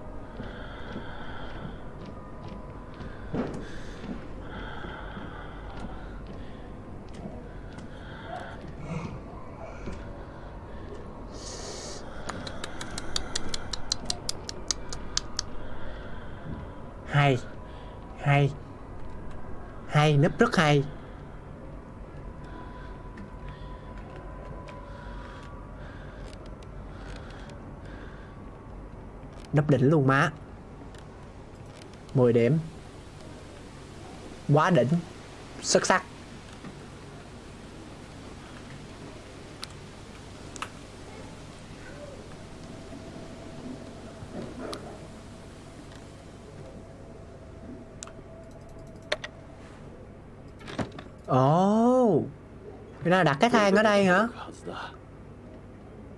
Hay Hay Hay, núp rất hay. Nấp đỉnh luôn má. Mười điểm. Quá đỉnh. Xuất sắc. Ồ oh, người ta đặt cái thang ở đây hả?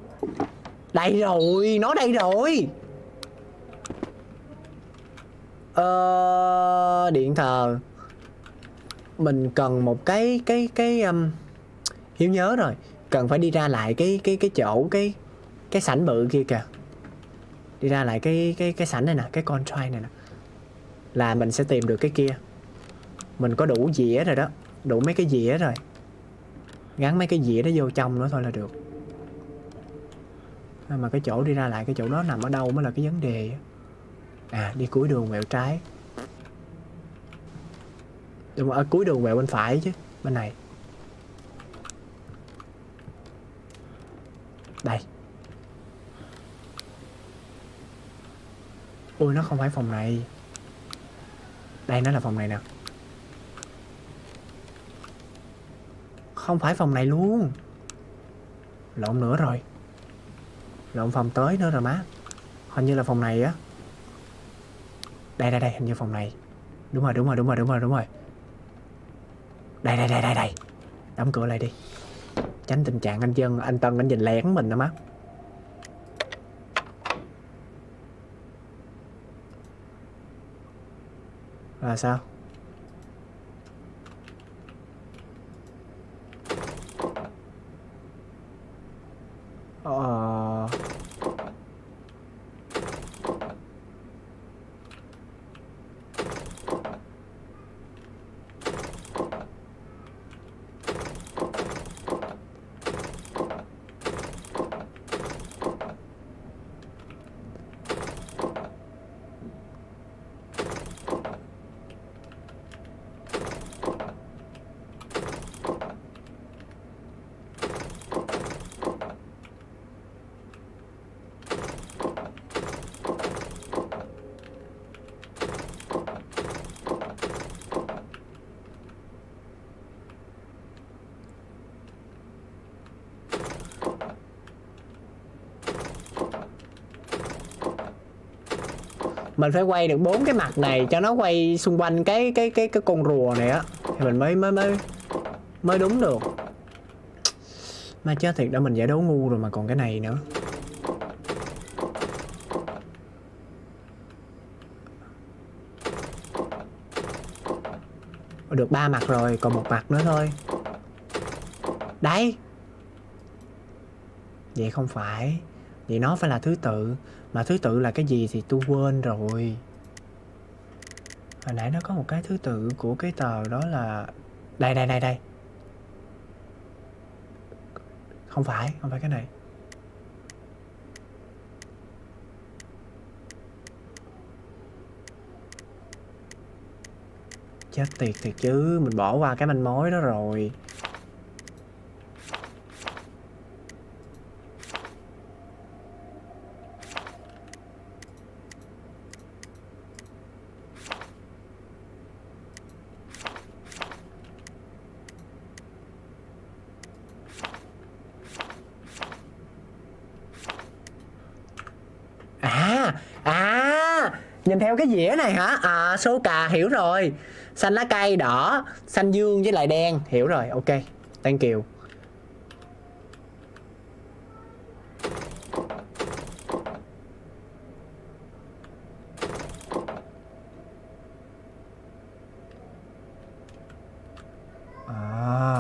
Đây rồi, nó đây rồi. Ờ, điện thờ. Mình cần một cái cái cái um, Hiếu nhớ rồi, cần phải đi ra lại cái cái cái chỗ cái cái sảnh bự kia kìa. Đi ra lại cái cái cái sảnh này nè, cái contract này nè. Là mình sẽ tìm được cái kia. Mình có đủ dĩa rồi đó, đủ mấy cái dĩa rồi. Gắn mấy cái dĩa đó vô trong nữa thôi là được. Mà cái chỗ đi ra lại cái chỗ đó nằm ở đâu mới là cái vấn đề. À, đi cuối đường quẹo trái. Đúng rồi, ở cuối đường quẹo bên phải chứ. Bên này. Đây. Ui, nó không phải phòng này. Đây, nó là phòng này nè. Không phải phòng này luôn. Lộn nữa rồi. Lộn phòng tới nữa rồi má. Hình như là phòng này á. Đây, đây, đây, hình như phòng này. Đúng rồi, đúng rồi, đúng rồi, đúng rồi, đúng rồi. Đây, đây, đây, đây, đây. Đóng cửa lại đi. Tránh tình trạng anh Dân, anh Tân anh nhìn lén mình đó má. Là sao? Ờ... Mình phải quay được bốn cái mặt này cho nó quay xung quanh cái cái cái cái con rùa này á thì mình mới mới mới mới đúng được. Mà chết thiệt đã, mình giải đố ngu rồi mà còn cái này nữa. Được ba mặt rồi, còn một mặt nữa thôi. Đấy. Vậy không phải. Vậy nó phải là thứ tự. Mà thứ tự là cái gì thì tôi quên rồi. Hồi nãy nó có một cái thứ tự của cái tờ đó là... Đây, đây, đây, đây. Không phải, không phải cái này. Chết tiệt thiệt chứ, mình bỏ qua cái manh mối đó rồi. À, à, nhìn theo cái dĩa này hả? À, số cà, hiểu rồi. Xanh lá cây, đỏ, xanh dương với lại đen. Hiểu rồi, ok. Thank you. À.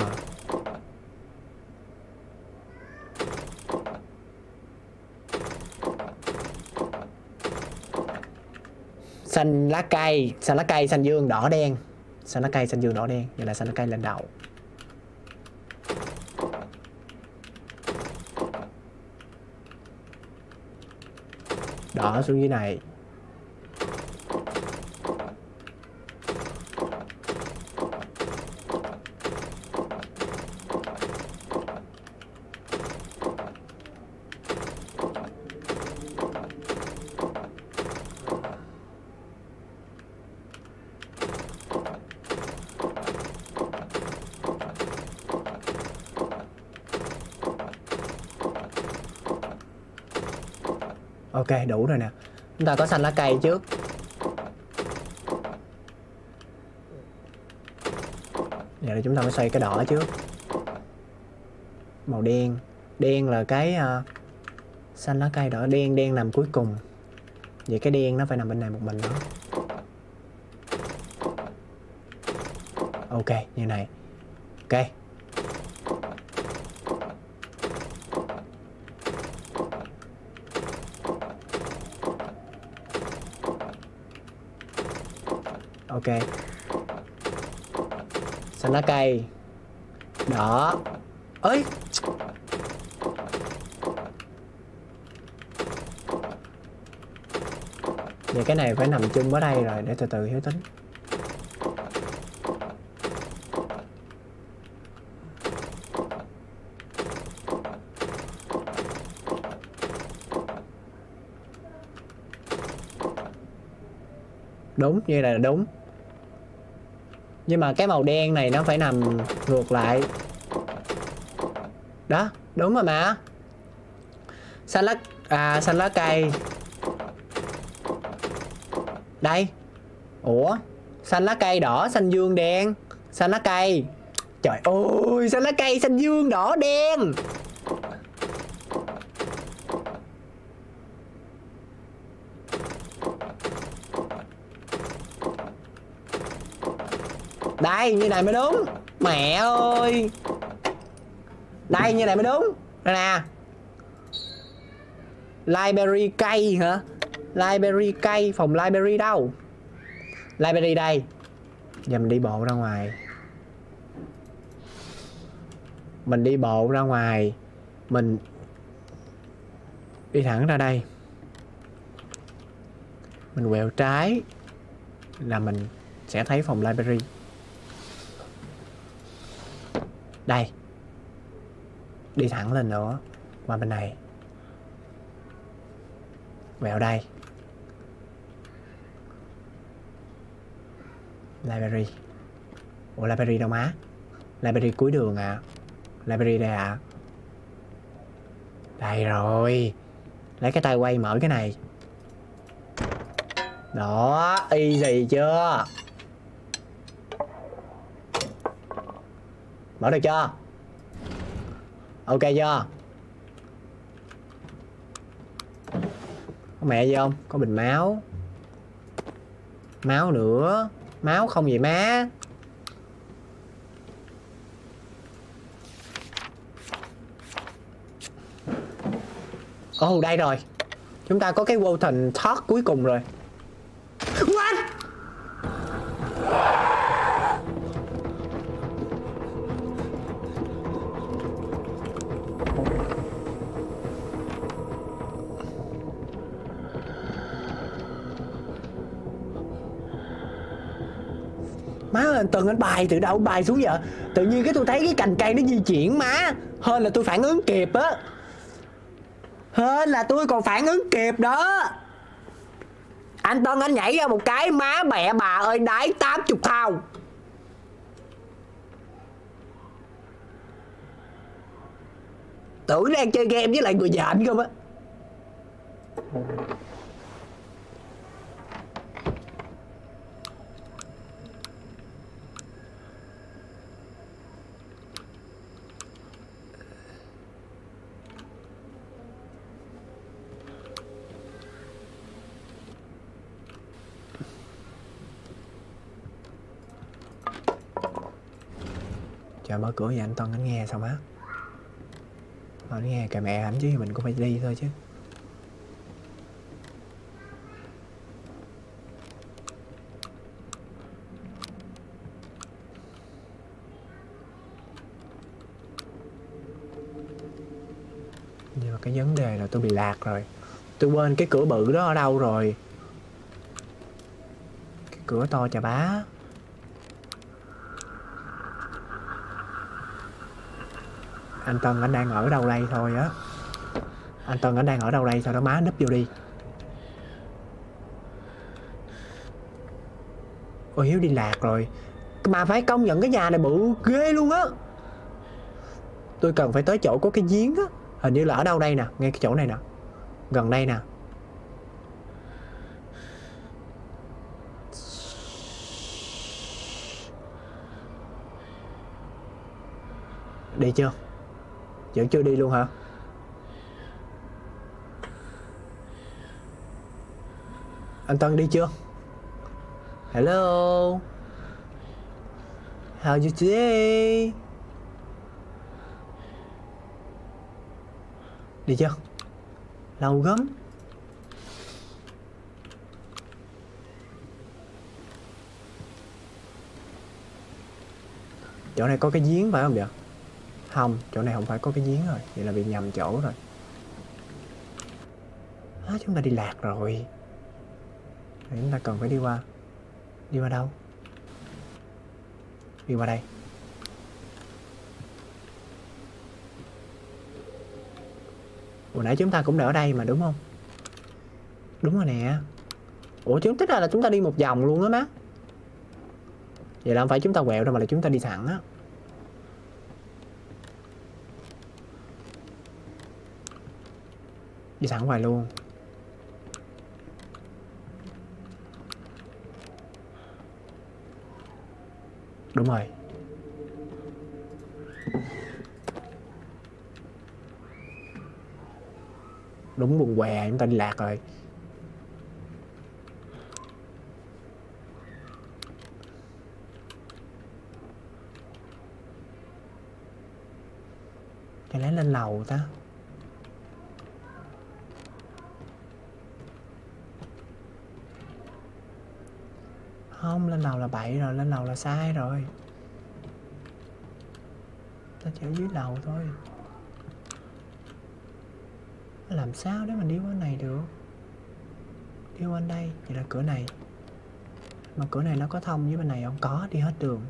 Xanh lá cây, xanh lá cây, xanh dương, đỏ đen. Xanh lá cây, xanh dương, đỏ đen. Vậy là xanh lá cây lên đầu. Đỏ xuống dưới này. Ok, đủ rồi nè. Chúng ta có xanh lá cây trước. Vậy là chúng ta phải xoay cái đỏ trước. Màu đen. Đen là cái uh, xanh lá cây, đỏ, đen, đen nằm cuối cùng. Vậy cái đen nó phải nằm bên này một mình đó. Ok, như này. Ok. Ok. Xanh lá cây. Đỏ. Ơi. Vậy cái này phải nằm chung ở đây rồi, để từ từ Hiếu tính. Đúng, như này là đúng. Nhưng mà cái màu đen này nó phải nằm ngược lại. Đó, đúng rồi mà. Xanh lá, à xanh lá cây. Đây. Ủa, xanh lá cây đỏ, xanh dương đen. Xanh lá cây. Trời ơi, xanh lá cây, xanh dương đỏ đen. Đây, như này mới đúng. Mẹ ơi. Đây, như này mới đúng. Đây nè. Library cây hả? Library cây, phòng library đâu? Library đây. Giờ mình đi bộ ra ngoài. Mình đi bộ ra ngoài. Mình đi thẳng ra đây. Mình quẹo trái là mình sẽ thấy phòng library. Đây. Đi thẳng lên nữa. Qua bên này. Quẹo đây. Library. Ủa library đâu má? Library cuối đường à? Library đây à? Đây rồi. Lấy cái tay quay mở cái này. Đó, easy chưa? Mở được chưa? Ok chưa? Có mẹ gì không? Có bình máu. Máu nữa. Máu không vậy má? Ồ, oh, đây rồi. Chúng ta có cái Walton Talk cuối cùng rồi. What? Má ơi, anh Tân anh bài từ đâu bài xuống vậy? Tự nhiên cái tôi thấy cái cành cây nó di chuyển má. Hơn là tôi phản ứng kịp á. Hơn là tôi còn phản ứng kịp đó. Anh Tân anh nhảy ra một cái má mẹ bà ơi đái tám mươi thao. Tưởng đang chơi game với lại người già anh không á. Chờ mở cửa vậy anh Tân anh nghe sao má? Anh nghe kìa mẹ ảnh chứ mình cũng phải đi thôi chứ. Nhưng mà cái vấn đề là tôi bị lạc rồi. Tôi quên cái cửa bự đó ở đâu rồi. Cái cửa to chà bá. Anh Tân anh đang ở đâu đây thôi á. Anh Tân anh đang ở đâu đây, sao đó má núp vô đi. Ôi Hiếu đi lạc rồi. Mà phải công nhận cái nhà này bự ghê luôn á. Tôi cần phải tới chỗ có cái giếng á. Hình như là ở đâu đây nè, ngay cái chỗ này nè. Gần đây nè. Đi chưa? Vẫn chưa đi luôn hả? Anh Tân đi chưa? Hello. How are you today? Đi chưa? Lâu gấm. Chỗ này có cái giếng phải không vậy? Không, chỗ này không phải có cái giếng rồi. Vậy là bị nhầm chỗ rồi. À, chúng ta đi lạc rồi. Để chúng ta cần phải đi qua. Đi qua đâu? Đi qua đây. Hồi nãy chúng ta cũng đã ở đây mà đúng không? Đúng rồi nè. Ủa chúng tính ra là chúng ta đi một vòng luôn á má. Vậy là không phải chúng ta quẹo đâu mà là chúng ta đi thẳng á. Đi thẳng ngoài luôn. Đúng rồi. Đúng buồn què, chúng ta đi lạc rồi. Cái lẽ lên lầu ta. Không, lên lầu là bậy rồi, lên lầu là sai rồi. Ta chỉ ở dưới lầu thôi. Làm sao để mình đi qua này được? Đi qua đây, vậy là cửa này. Mà cửa này nó có thông với bên này không? Có, đi hết đường.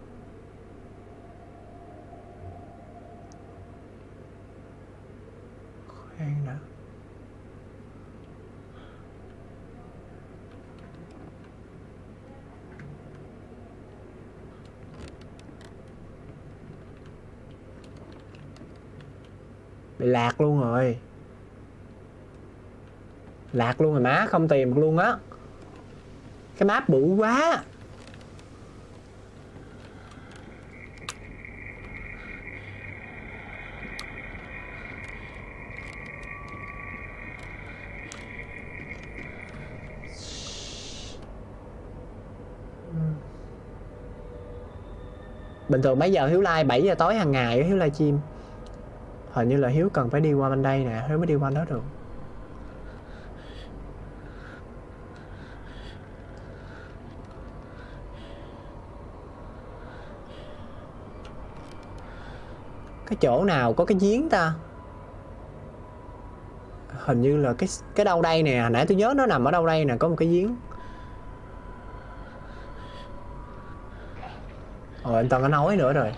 Khoan đã. Bị lạc luôn rồi. Lạc luôn rồi má, không tìm được luôn á. Cái map bự quá. Bình thường mấy giờ Hiếu like bảy giờ tối hàng ngày Hiếu livestream. Hình như là Hiếu cần phải đi qua bên đây nè, Hiếu mới đi qua đó được. Cái chỗ nào có cái giếng ta? Hình như là cái cái đâu đây nè, nãy tôi nhớ nó nằm ở đâu đây nè, có một cái giếng. Ồ, anh Tân có nói nữa rồi.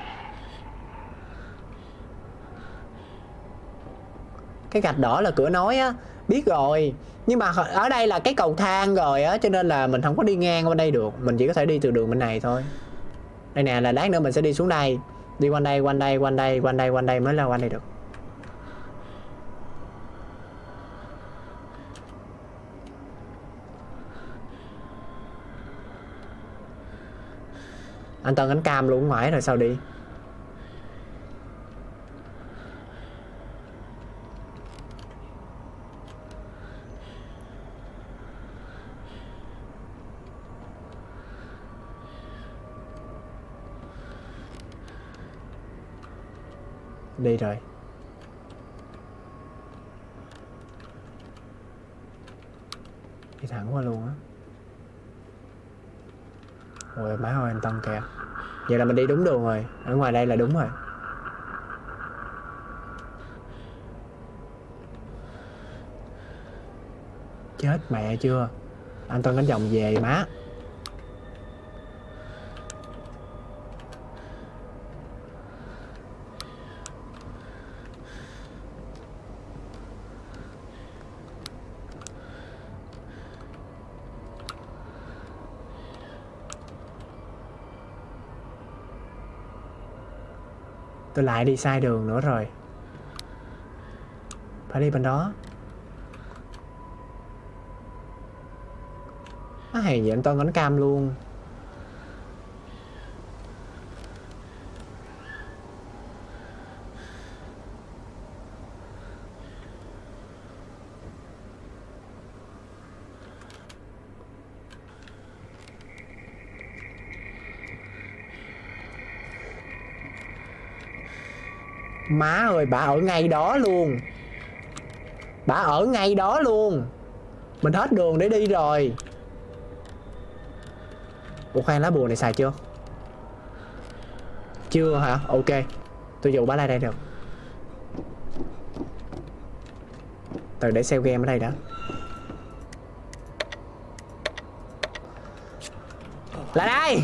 Cái gạch đỏ là cửa nói á, biết rồi. Nhưng mà ở đây là cái cầu thang rồi á, cho nên là mình không có đi ngang qua đây được. Mình chỉ có thể đi từ đường bên này thôi. Đây nè, là lát nữa mình sẽ đi xuống đây. Đi quanh đây, quanh đây, quanh đây, quanh đây, quanh đây mới là quanh đây được. Anh Tân đánh cam luôn ngoài rồi sao đi? Đi rồi. Đi thẳng qua luôn á. Ôi má ơi anh Tân kìa. Vậy là mình đi đúng đường rồi. Ở ngoài đây là đúng rồi. Chết mẹ chưa. Anh Tân đánh vòng về má. Tôi lại đi sai đường nữa rồi. Phải đi bên đó. Nó hèn vậy anh Tân đánh cam luôn. Má ơi, bà ở ngay đó luôn. Bà ở ngay đó luôn. Mình hết đường để đi rồi. Ủa khoan, lá bùa này xài chưa? Chưa hả? Ok, tôi dụ bà lại đây được. Từ để sale game ở đây đã. Lại đây.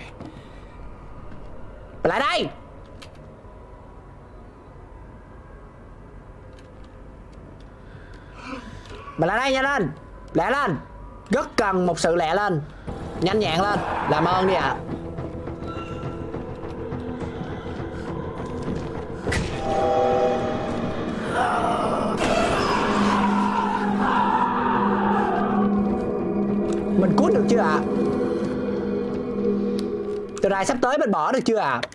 Lại đây. Mà lại đây, nhanh lên. Lẹ lên. Rất cần một sự lẹ lên. Nhanh nhẹn lên. Làm ơn đi ạ. À. Mình cút được chưa ạ? À? Từ này sắp tới mình bỏ được chưa ạ? À?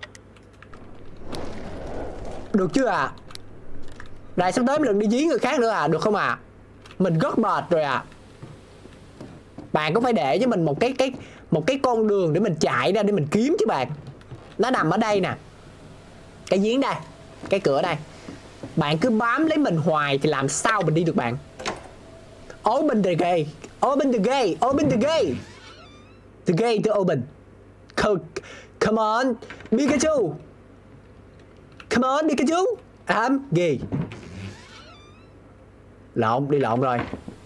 Được chưa ạ? À? Này sắp tới mình đừng đi dí người khác nữa à? Được không ạ? À? Mình rất mệt rồi à. Bạn cũng phải để cho mình một cái cái một cái con đường để mình chạy ra để mình kiếm chứ bạn. Nó nằm ở đây nè. Cái giếng đây. Cái cửa đây. Bạn cứ bám lấy mình hoài thì làm sao mình đi được bạn? Open the gate. Open the gate. Open the gate. The gate to open. Come on Pikachu. Come on Pikachu. I'm gay. Lộn, đi lộn rồi.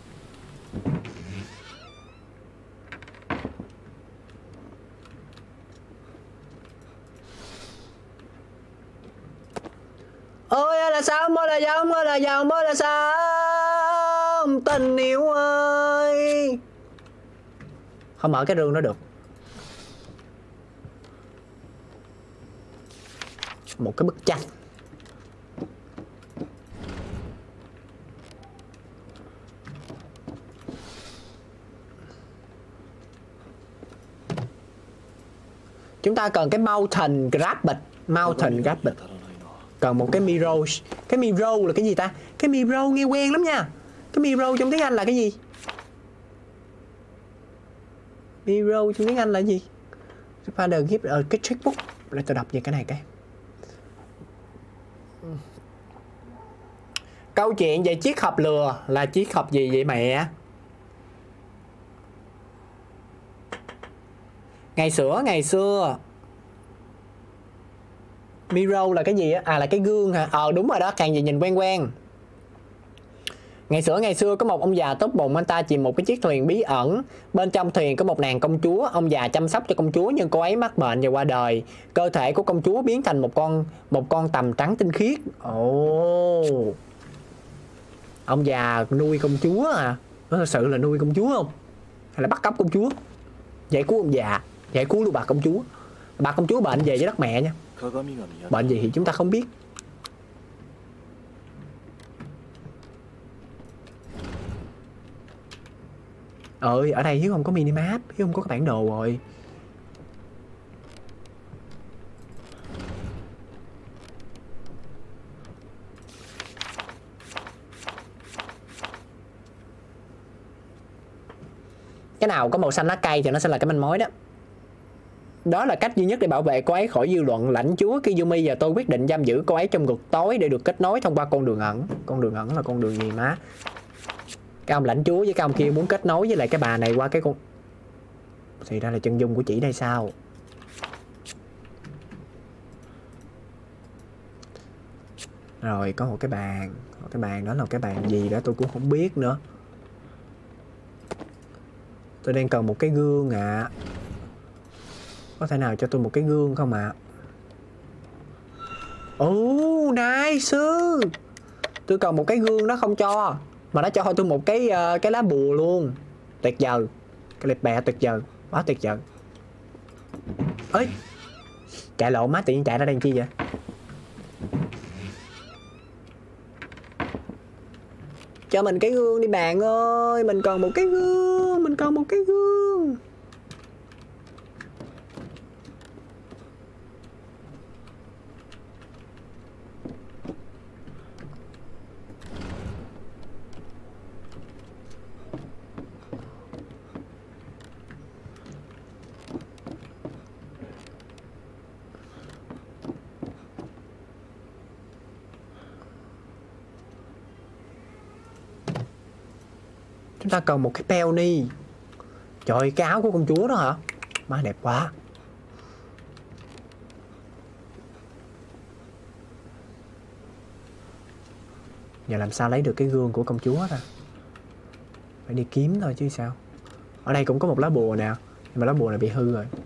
Ôi là sao, mới là giàu, mới là giàu, mới là sao tình yêu ơi. Không mở cái rương đó được. Một cái bức tranh. Chúng ta cần cái Mountain Rabbit. Mountain Rabbit. Cần một cái Mirror. Cái Mirror là cái gì ta? Cái Mirror nghe quen lắm nha. Cái Mirror trong tiếng Anh là cái gì? Mirror trong tiếng Anh là gì? Father give ở cái checkbook. Để tôi đọc về cái này cái. Câu chuyện về chiếc hộp lừa là chiếc hộp gì vậy mẹ? Ngày xưa, ngày xưa. Mirror là cái gì á? À là cái gương hả? Ờ đúng rồi đó, càng gì nhìn quen quen. Ngày xưa ngày xưa có một ông già tốt bụng, anh ta chìm một cái chiếc thuyền bí ẩn. Bên trong thuyền có một nàng công chúa. Ông già chăm sóc cho công chúa nhưng cô ấy mắc bệnh và qua đời. Cơ thể của công chúa biến thành một con một con tằm trắng tinh khiết. Ồ. Oh. Ông già nuôi công chúa à? Nó thật sự là nuôi công chúa không? Hay là bắt cóc công chúa? Giải cứu ông già, giải cứu luôn bà công chúa. Bà công chúa bệnh về với đất mẹ nha. Bệnh gì thì chúng ta không biết. Ơi, ở đây Hiếu không có minimap, Hiếu không có cái bản đồ rồi. Cái nào có màu xanh lá cây thì nó sẽ là cái manh mối đó. Đó là cách duy nhất để bảo vệ cô ấy khỏi dư luận. Lãnh chúa Kizumi và tôi quyết định giam giữ cô ấy trong ngục tối để được kết nối thông qua con đường ẩn. Con đường ẩn là con đường gì má? Cái ông lãnh chúa với cái ông kia muốn kết nối với lại cái bà này qua cái con... Thì ra là chân dung của chị đây sao? Rồi có một cái bàn. Một cái bàn đó là cái bàn gì đó tôi cũng không biết nữa. Tôi đang cần một cái gương ạ. À. Có thể nào cho tôi một cái gương không ạ? À? Oh, nice. Tôi cần một cái gương nó không cho. Mà nó cho tôi một cái uh, cái lá bùa luôn. Tuyệt vời. Cái liệp bè tuyệt vời. Quá tuyệt vời. Ơi. Chạy lộn má, tự nhiên chạy ra đây chi vậy? Cho mình cái gương đi bạn ơi. Mình cần một cái gương. Mình cần một cái gương. Chúng ta cần một cái peony. Trời ơi, cái áo của công chúa đó hả? Má đẹp quá. Giờ làm sao lấy được cái gương của công chúa ta? Phải đi kiếm thôi chứ sao. Ở đây cũng có một lá bùa nè, nhưng mà lá bùa này bị hư rồi.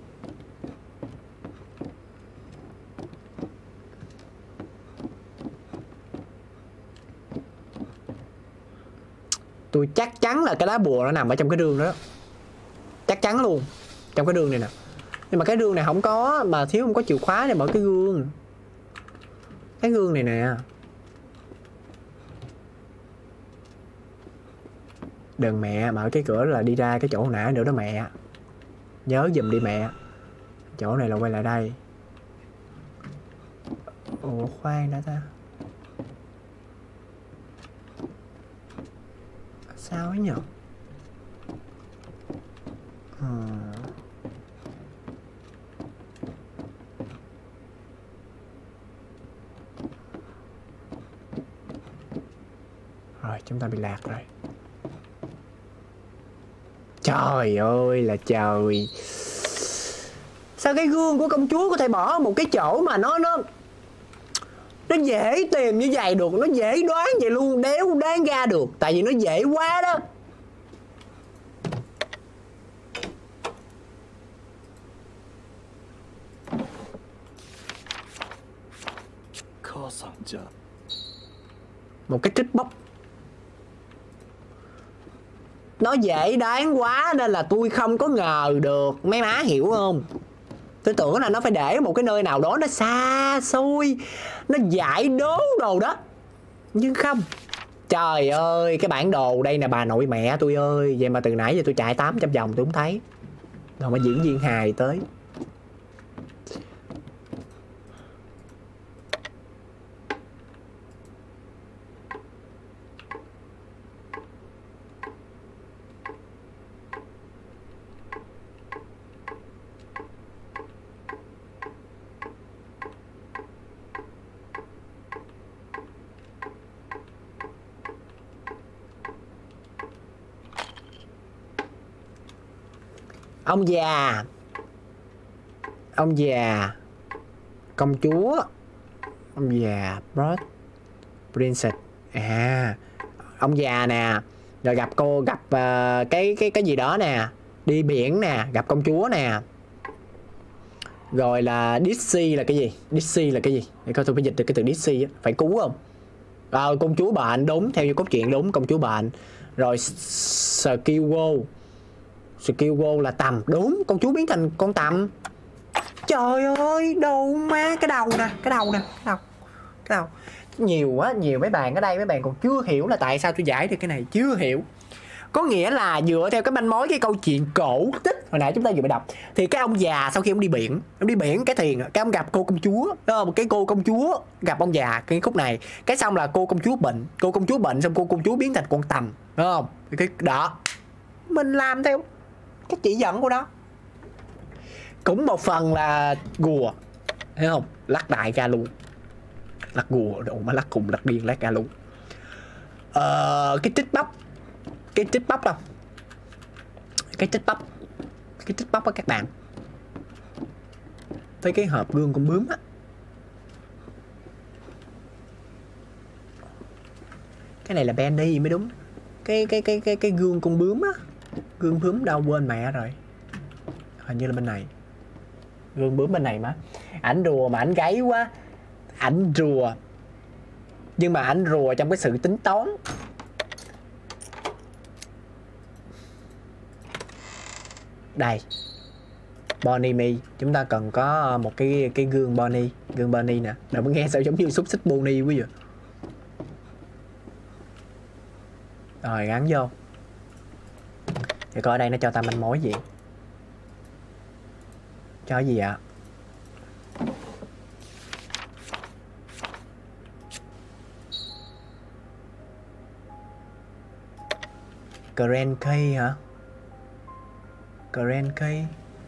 Tôi chắc chắn là cái lá bùa nó nằm ở trong cái rương đó. Chắc chắn luôn. Trong cái rương này nè. Nhưng mà cái rương này không có, mà thiếu không có chìa khóa để mở cái gương. Cái gương này nè. Đừng mẹ, mở cái cửa là đi ra cái chỗ hồi nãy nữa đó mẹ. Nhớ giùm đi mẹ. Chỗ này là quay lại đây. Ủa khoan đã ta. Sao ấy nhở? À. Rồi chúng ta bị lạc rồi. Trời ơi là trời. Sao cái gương của công chúa có thể bỏ một cái chỗ mà nó nó nó dễ tìm như vậy được, nó dễ đoán vậy luôn, đéo đoán ra được, tại vì nó dễ quá đó. Một cái trích bóc. Nó dễ đoán quá nên là tôi không có ngờ được. Mấy má hiểu không? Tôi tưởng là nó phải để một cái nơi nào đó nó xa xôi, nó giải đố đồ đó. Nhưng không. Trời ơi, cái bản đồ đây nè bà nội mẹ tôi ơi. Vậy mà từ nãy giờ tôi chạy tám trăm vòng tôi không thấy. Rồi mà diễn viên hài tới. Ông già. Ông già. Công chúa. Ông già. Brad. Princess. À. Ông già nè. Rồi gặp cô. Gặp uh, cái cái cái gì đó nè. Đi biển nè. Gặp công chúa nè. Rồi là Dixie là cái gì? Dixie là cái gì? Để coi tôi phải dịch được cái từ Dixie á. Phải cứu không? À, công chúa bệnh đúng. Theo như cốt truyện đúng. Công chúa bệnh. Rồi Skillwo. Skillwo là tầm. Đúng. Công chúa biến thành con tầm. Trời ơi. Đâu má. Cái đầu nè. Cái đầu nè. Cái đầu. Cái đầu. Nhiều quá. Nhiều mấy bạn ở đây. Mấy bạn còn chưa hiểu là tại sao tôi giải được cái này. Chưa hiểu. Có nghĩa là dựa theo cái manh mối cái câu chuyện cổ tích hồi nãy chúng ta vừa mới đọc, thì cái ông già sau khi ông đi biển, ông đi biển cái thuyền, cái ông gặp cô công chúa, một cái cô công chúa gặp ông già cái khúc này, cái xong là cô công chúa bệnh, cô công chúa bệnh xong cô công chúa biến thành con tầm, đúng không? Cái đó mình làm theo cái chỉ dẫn của nó. Cũng một phần là gùa, thấy không? Lắc đại ra luôn, lắc gùa đồ mà lắc cùng lắc điên lắc ra luôn. Ờ, cái trích bắp, cái trích bắp đâu, cái trích bắp, cái trích bắp á các bạn, thấy cái hộp gương con bướm á, cái này là Benny mới đúng. Cái cái cái cái cái gương con bướm á, gương bướm đâu quên mẹ rồi, hình như là bên này, gương bướm bên này mà. Ảnh rùa mà ảnh gáy quá, ảnh rùa, nhưng mà ảnh rùa trong cái sự tính toán. Đây, Bonnie Me, chúng ta cần có một cái cái gương Bonnie, gương Bonnie nè. Đừng có nghe sao giống như xúc xích Bonnie quá vậy. Rồi gắn vô. Để coi ở đây nó cho ta manh mối gì. Cho gì ạ? Grand Key hả? Grand Key.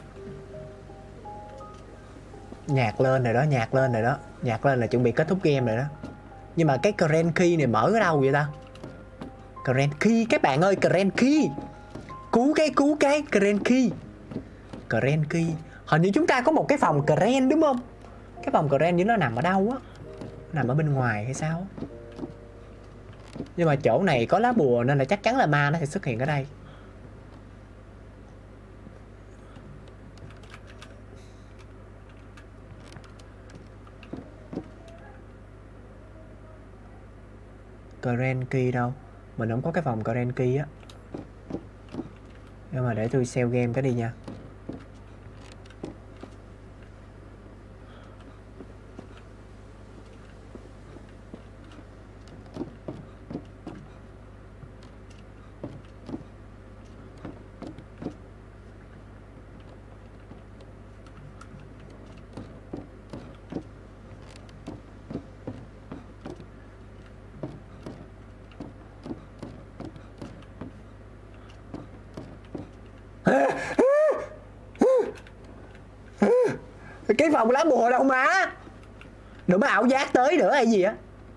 Nhạc lên rồi đó, nhạc lên rồi đó. Nhạc lên là chuẩn bị kết thúc game rồi đó. Nhưng mà cái Grand Key này mở ở đâu vậy ta? Cranky các bạn ơi, Cranky. Cứu cái, cứu cái, Cranky. Cranky. Hình như chúng ta có một cái phòng Cran đúng không? Cái phòng Cran như nó nằm ở đâu á? Nằm ở bên ngoài hay sao? Nhưng mà chỗ này có lá bùa nên là chắc chắn là ma nó sẽ xuất hiện ở đây. Cranky đâu? Mình không có cái phòng Cranky á. Nhưng mà để tôi sell game cái đi nha. Cái phòng lá bùa đâu mà. Đừng có ảo giác tới nữa hay gì á.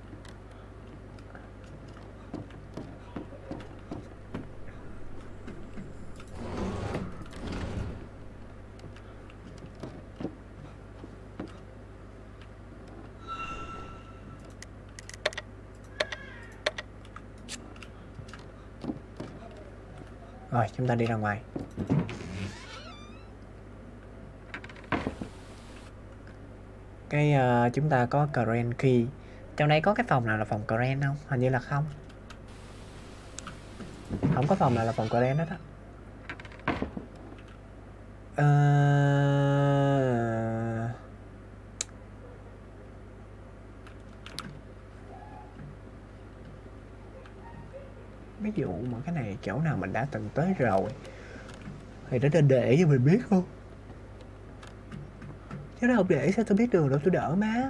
Rồi chúng ta đi ra ngoài. Cái uh, chúng ta có Cranky. Trong đây có cái phòng nào là phòng Cran không? Hình như là không. Không có phòng nào là phòng Cran hết á. Ờ... Ví dụ mà cái này chỗ nào mình đã từng tới rồi thì nó nên để cho mình biết không? Chứ nó không để sao tôi biết đường đâu, tôi đỡ má.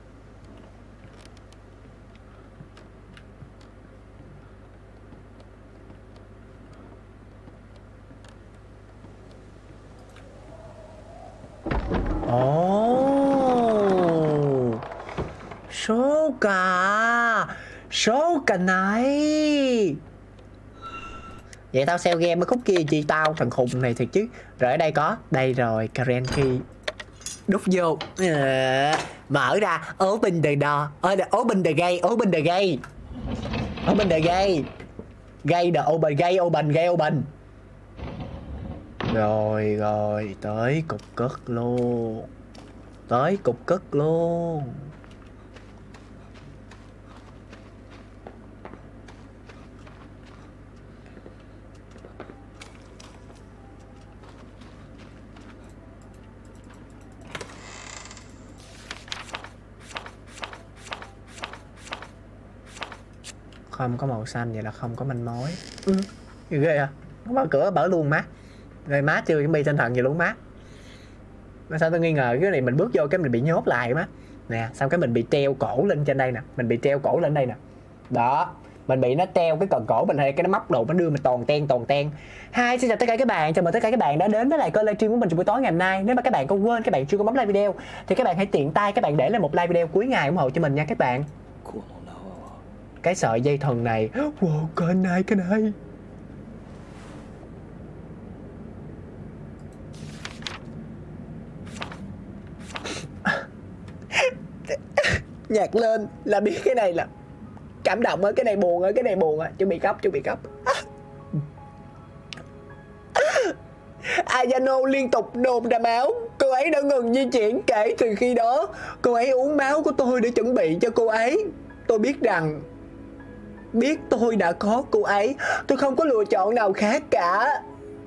Ồ, số cà, số cà này. Vậy tao sell game với khúc kia chi tao, thằng khùng này thiệt chứ. Rồi ở đây có, đây rồi, Cranky. Đút vô, à, mở ra, open the door, open the gate, open the gate, open the gate, gate the open, gate open, gate open. Rồi rồi, tới cục cất luôn, tới cục cất luôn. Không có màu xanh vậy là không có manh mối. Ừ, gì ghê à? Nó mở cửa mở luôn má. Rồi má chưa chuẩn bị tinh thần gì luôn má. Mà sao tôi nghi ngờ cái này mình bước vô cái mình bị nhốt lại má. Nè, xong cái mình bị treo cổ lên trên đây nè. Mình bị treo cổ lên đây nè. Đó, mình bị nó treo cái cần cổ mình hay cái nó móc đồ nó đưa mình toàn ten toàn ten. Hi, xin chào tất cả các bạn, chào mừng tất cả các bạn đã đến với lại kênh livestream của mình trong buổi tối ngày hôm nay. Nếu mà các bạn có quên các bạn chưa có bấm like video thì các bạn hãy tiện tay các bạn để lại một like video cuối ngày ủng hộ cho mình nha các bạn. Cái sợi dây thần này, wow, cái này cái này. Nhạc lên là biết cái này là cảm động á, cái này buồn á, cái này buồn á, chuẩn bị khóc, chuẩn bị khóc. Ayano liên tục nôn ra máu. Cô ấy đã ngừng di chuyển kể từ khi đó. Cô ấy uống máu của tôi để chuẩn bị cho cô ấy. Tôi biết rằng biết tôi đã có cô ấy, tôi không có lựa chọn nào khác cả.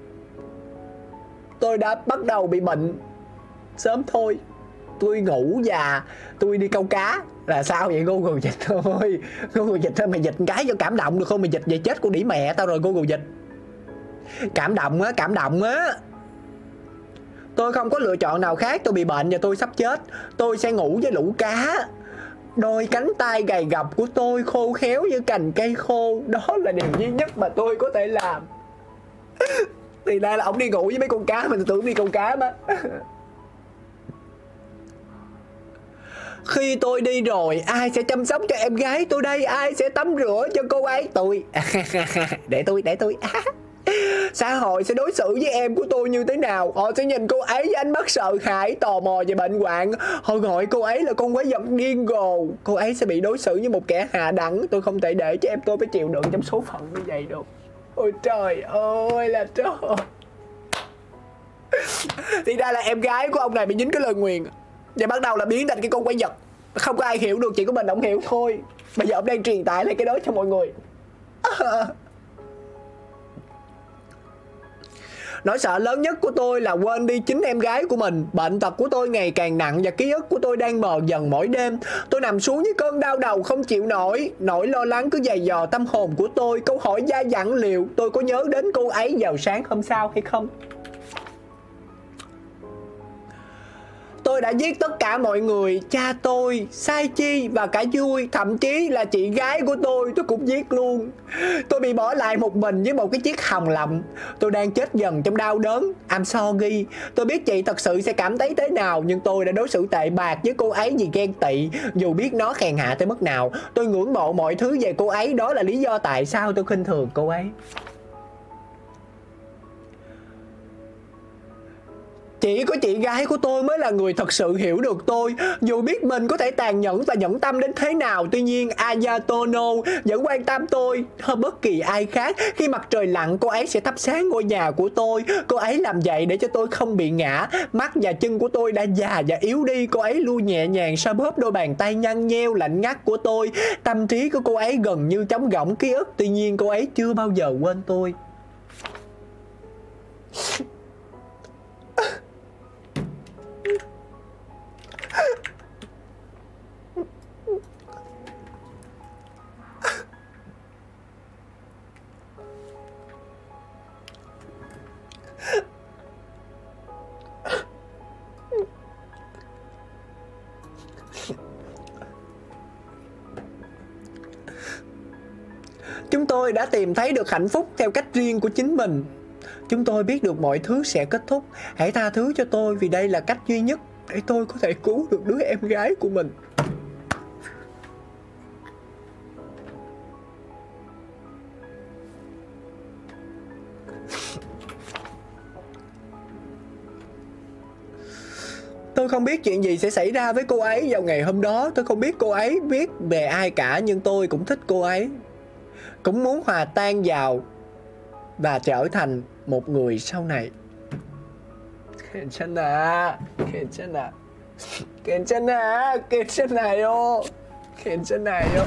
Tôi đã bắt đầu bị bệnh sớm thôi. Tôi ngủ và tôi đi câu cá. Là sao vậy Google dịch thôi. Google dịch thôi, mày dịch cái cho cảm động được không? Mày dịch về chết con đĩ mẹ tao rồi Google dịch. Cảm động á, cảm động á. Tôi không có lựa chọn nào khác, tôi bị bệnh và tôi sắp chết. Tôi sẽ ngủ với lũ cá. Đôi cánh tay gầy gộc của tôi khô khéo như cành cây khô. Đó là điều duy nhất mà tôi có thể làm. Thì ra là ông đi ngủ với mấy con cá, mình tưởng đi câu cá mà. Khi tôi đi rồi, ai sẽ chăm sóc cho em gái tôi đây? Ai sẽ tắm rửa cho cô ấy? Tôi. Để tôi, để tôi. Xã hội sẽ đối xử với em của tôi như thế nào? Họ sẽ nhìn cô ấy với ánh mắt sợ hãi, tò mò và bệnh hoạn. Họ gọi cô ấy là con quái vật điên rồ. Cô ấy sẽ bị đối xử như một kẻ hạ đẳng. Tôi không thể để cho em tôi phải chịu đựng trong số phận như vậy được. Ôi trời ơi là trời. Thì ra là em gái của ông này bị dính cái lời nguyền và bắt đầu là biến thành cái con quái vật. Không có ai hiểu được, chỉ có mình ông hiểu thôi. Bây giờ ông đang truyền tải lại cái đó cho mọi người. Nỗi sợ lớn nhất của tôi là quên đi chính em gái của mình. Bệnh tật của tôi ngày càng nặng và ký ức của tôi đang mờ dần mỗi đêm. Tôi nằm xuống với cơn đau đầu không chịu nổi. Nỗi lo lắng cứ dày dò tâm hồn của tôi. Câu hỏi dai dẳng liệu tôi có nhớ đến cô ấy vào sáng hôm sau hay không? Tôi đã giết tất cả mọi người, cha tôi, Sai Chi và cả Vui, thậm chí là chị gái của tôi, tôi cũng giết luôn. Tôi bị bỏ lại một mình với một cái chiếc hồng lậm. Tôi đang chết dần trong đau đớn. I'm sorry. Tôi biết chị thật sự sẽ cảm thấy thế nào, nhưng tôi đã đối xử tệ bạc với cô ấy vì ghen tị, dù biết nó hèn hạ tới mức nào. Tôi ngưỡng mộ mọi thứ về cô ấy, đó là lý do tại sao tôi khinh thường cô ấy. Chỉ có chị gái của tôi mới là người thật sự hiểu được tôi. Dù biết mình có thể tàn nhẫn và nhẫn tâm đến thế nào, tuy nhiên Ayatono vẫn quan tâm tôi hơn bất kỳ ai khác. Khi mặt trời lặn, cô ấy sẽ thắp sáng ngôi nhà của tôi. Cô ấy làm vậy để cho tôi không bị ngã. Mắt và chân của tôi đã già và yếu đi. Cô ấy lui nhẹ nhàng xoa bóp đôi bàn tay nhăn nheo lạnh ngắt của tôi. Tâm trí của cô ấy gần như trống rỗng ký ức. Tuy nhiên cô ấy chưa bao giờ quên tôi. Chúng tôi đã tìm thấy được hạnh phúc theo cách riêng của chính mình. Chúng tôi biết được mọi thứ sẽ kết thúc. Hãy tha thứ cho tôi vì đây là cách duy nhất để tôi có thể cứu được đứa em gái của mình. Tôi không biết chuyện gì sẽ xảy ra với cô ấy vào ngày hôm đó. Tôi không biết cô ấy biết về ai cả, nhưng tôi cũng thích cô ấy. Cũng muốn hòa tan vào và trở thành một người sau này. 괜찮아, 괜찮아, 괜찮아, 괜찮아요, 괜찮아요.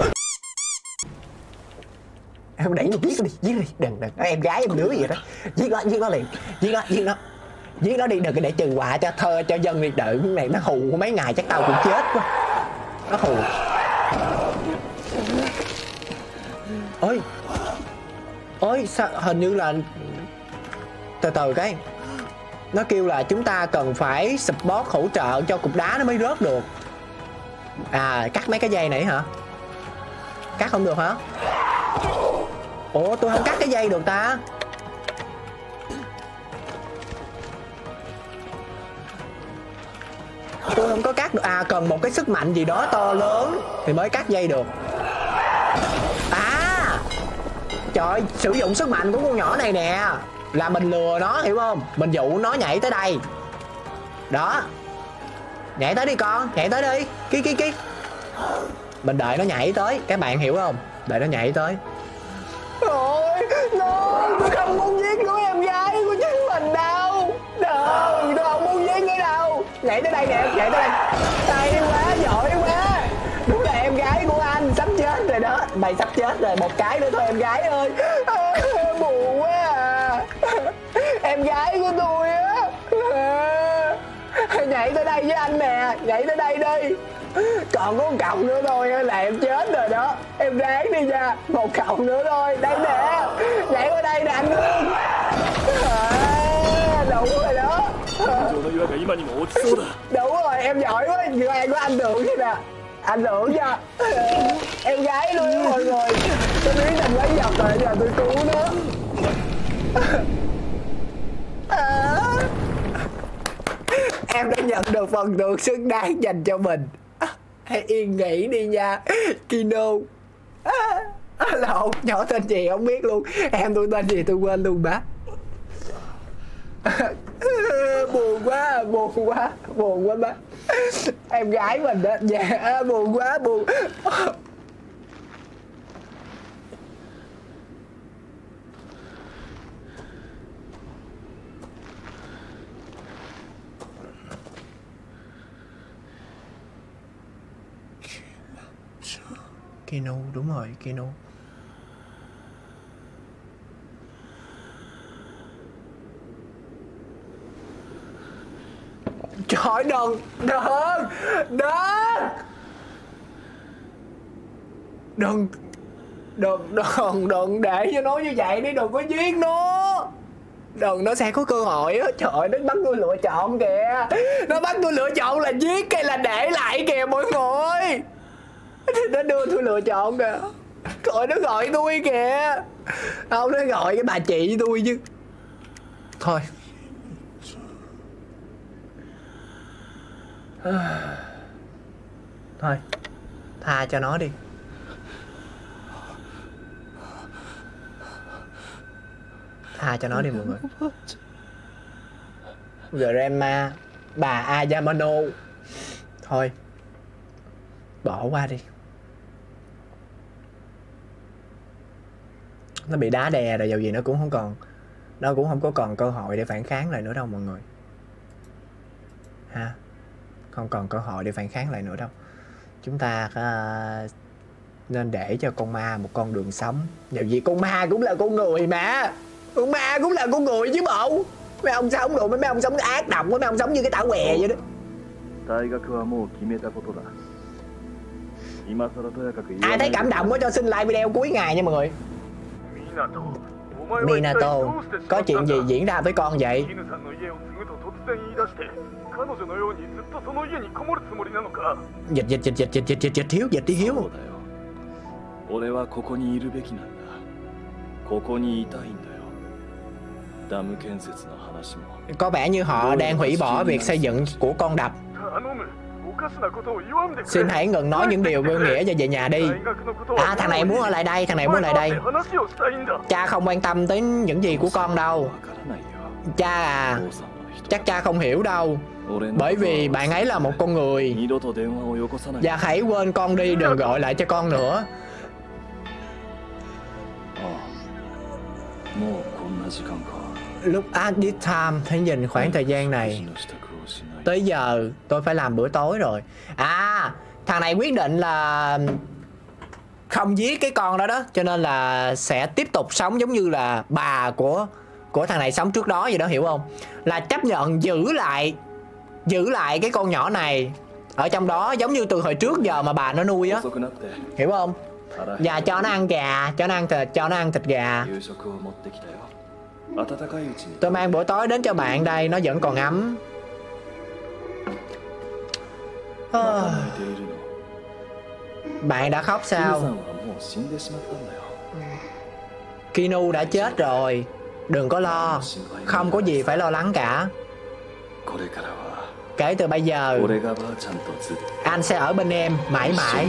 Em đẩy nó giết nó đi, giết nó đi, đừng đừng, em gái em đứa gì đó, giết nó, giết nó liền, giết nó, giết nó, giết nó đi, đừng có để trừ họa cho thơ cho dân đi, đợi cái này nó hù mấy ngày chắc tao cũng chết quá, nó hù. Ôi, ôi sao hình như là từ từ cái nó kêu là chúng ta cần phải support hỗ trợ cho cục đá nó mới rớt được. À, cắt mấy cái dây này hả? Cắt không được hả? Ủa tôi không cắt cái dây được ta. Tôi không có cắt được. À, cần một cái sức mạnh gì đó to lớn thì mới cắt dây được. À, trời ơi, sử dụng sức mạnh của con nhỏ này nè là mình lừa nó, hiểu không? Mình dụ nó nhảy tới đây. Đó. Nhảy tới đi con, nhảy tới đi. Kí kí kí. Mình đợi nó nhảy tới, các bạn hiểu không? Đợi nó nhảy tới. Ôi, no, tôi không muốn giết đứa em gái của chính mình đâu. Đâu, tôi không muốn giết nữa đâu. Nhảy tới đây nè, nhảy tới đây. Hay quá, giỏi quá. Đúng là em gái của anh, sắp chết rồi đó. Mày sắp chết rồi, một cái nữa thôi em gái ơi. À, buồn quá à. Em gái của tôi á. À, nhảy tới đây với anh nè, nhảy tới đây đi. Còn có một cọng nữa thôi là em chết rồi đó. Em ráng đi nha. Một cọng nữa thôi. Đây nè. Nhảy qua đây nè anh Lương. À, đủ rồi đó. À, đủ rồi, em giỏi quá. Vừa em có anh Lượng chứ nè. Anh Lượng nha. À, em gái luôn đó mọi người. Tôi biến thành quái vật rồi, giờ tôi cứu nó. À, em đã nhận được phần thưởng xứng đáng dành cho mình. Hãy yên nghỉ đi nha Kino. À, lộn, nhỏ tên gì không biết luôn. Em tôi tên gì tôi quên luôn bác. Buồn quá, buồn quá, buồn quá bác. Em gái mình đó. Dạ, buồn quá, buồn. Kino, đúng rồi, Kino. Trời đừng, đừng, đừng, đừng, đừng, đừng, đừng để cho nó như vậy đi, đừng có giết nó. Đừng, nó sẽ có cơ hội á. Trời ơi, nó bắt tôi lựa chọn kìa. Nó bắt tôi lựa chọn là giết hay là để lại kìa mọi người. Nó đưa tôi lựa chọn kìa. Trời, nó gọi tôi kìa. Không, nó gọi cái bà chị tôi chứ. Thôi Thôi tha cho nó đi. Tha cho nó đi mọi người. Grandma, bà Ayamano. Thôi bỏ qua đi. Nó bị đá đè rồi, dầu gì nó cũng không còn, nó cũng không có còn cơ hội để phản kháng lại nữa đâu mọi người ha. Không còn cơ hội để phản kháng lại nữa đâu. Chúng ta uh, nên để cho con ma một con đường sống. Dầu gì con ma cũng là con người mà. Con ma cũng là con người chứ bộ. Mấy ông sống rồi, mấy ông sống ác độc, mấy ông sống như cái tảo què vậy đó. Ai thấy cảm động có cho xin like video cuối ngày nha mọi người. Minato, có chuyện gì diễn ra với con vậy? Dịch dịch dịch dịch dịch dịch dịch dịch Hiếu, dịch đi Hiếu. Có vẻ như họ đang hủy bỏ việc xây dựng của con đập. Xin hãy ngừng nói những điều vô nghĩa và về nhà đi. À, thằng này muốn ở lại đây, thằng này muốn ở lại đây. Cha không quan tâm tới những gì của con đâu. Cha à, chắc cha không hiểu đâu. Bởi vì bạn ấy là một con người. Và hãy quên con đi, đừng gọi lại cho con nữa. Lúc at this time, hãy nhìn khoảng thời gian này. Tới giờ tôi phải làm bữa tối rồi. À, thằng này quyết định là không giết cái con đó đó, cho nên là sẽ tiếp tục sống giống như là bà của của thằng này sống trước đó vậy đó, hiểu không? Là chấp nhận giữ lại giữ lại cái con nhỏ này ở trong đó, giống như từ hồi trước giờ mà bà nó nuôi á, hiểu không? Và cho nó ăn gà, cho nó ăn thịt, cho nó ăn thịt gà. Tôi mang bữa tối đến cho bạn đây, nó vẫn còn ấm. Oh. Bạn đã khóc sao? Kinu đã chết rồi. Đừng có lo, không có gì phải lo lắng cả. Kể từ bây giờ, anh sẽ ở bên em mãi mãi.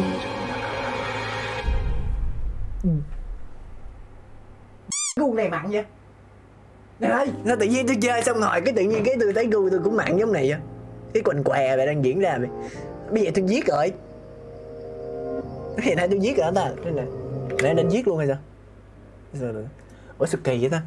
Gu này mặn vậy? Đây, nó tự nhiên tôi chơi xong rồi cái tự nhiên cái tôi thấy gu tôi cũng mặn giống này vậy. Cái quần què vậy đang diễn ra vậy. Bây giờ tôi giết rồi. Hiện nay tôi giết rồi ta. Đây nè. Nãy định giết luôn hay sao? Ủa sao kỳ vậy ta?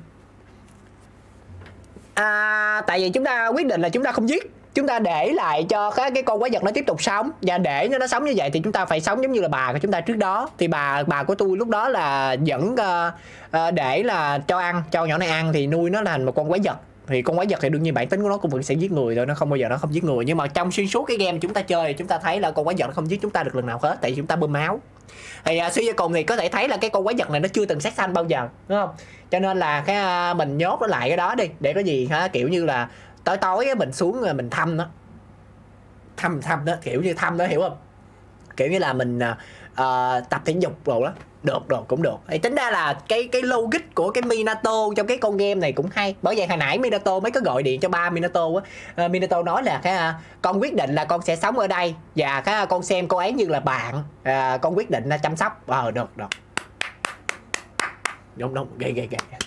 À, tại vì chúng ta quyết định là chúng ta không giết. Chúng ta để lại cho cái, cái con quái vật nó tiếp tục sống. Và để cho nó sống như vậy thì chúng ta phải sống giống như là bà của chúng ta trước đó. Thì bà bà của tôi lúc đó là vẫn uh, uh, để là cho ăn, cho nhỏ này ăn thì nuôi nó thành một con quái vật. Thì con quái vật thì đương nhiên bản tính của nó cũng vẫn sẽ giết người thôi, nó không bao giờ nó không giết người. Nhưng mà trong xuyên suốt cái game chúng ta chơi, chúng ta thấy là con quái vật nó không giết chúng ta được lần nào hết, tại vì chúng ta bơm máu. Thì uh, suy cho cùng thì có thể thấy là cái con quái vật này nó chưa từng sát sanh bao giờ, đúng không? Cho nên là cái uh, mình nhốt nó lại cái đó đi, để có gì ha, kiểu như là tối tối mình xuống mình thăm nó, thăm thăm nó, kiểu như thăm nó, hiểu không? kiểu như là mình uh, tập thể dục rồi đó. Được được cũng được. Thì tính ra là cái cái logic của cái Minato trong cái con game này cũng hay. Bởi vậy hồi nãy Minato mới có gọi điện cho ba Minato á. Uh, Minato nói là cái uh, con quyết định là con sẽ sống ở đây và cái uh, con xem cô ấy như là bạn. Uh, con quyết định là chăm sóc. Ờ uh, được được. Đúng đúng ghê ghê ghê.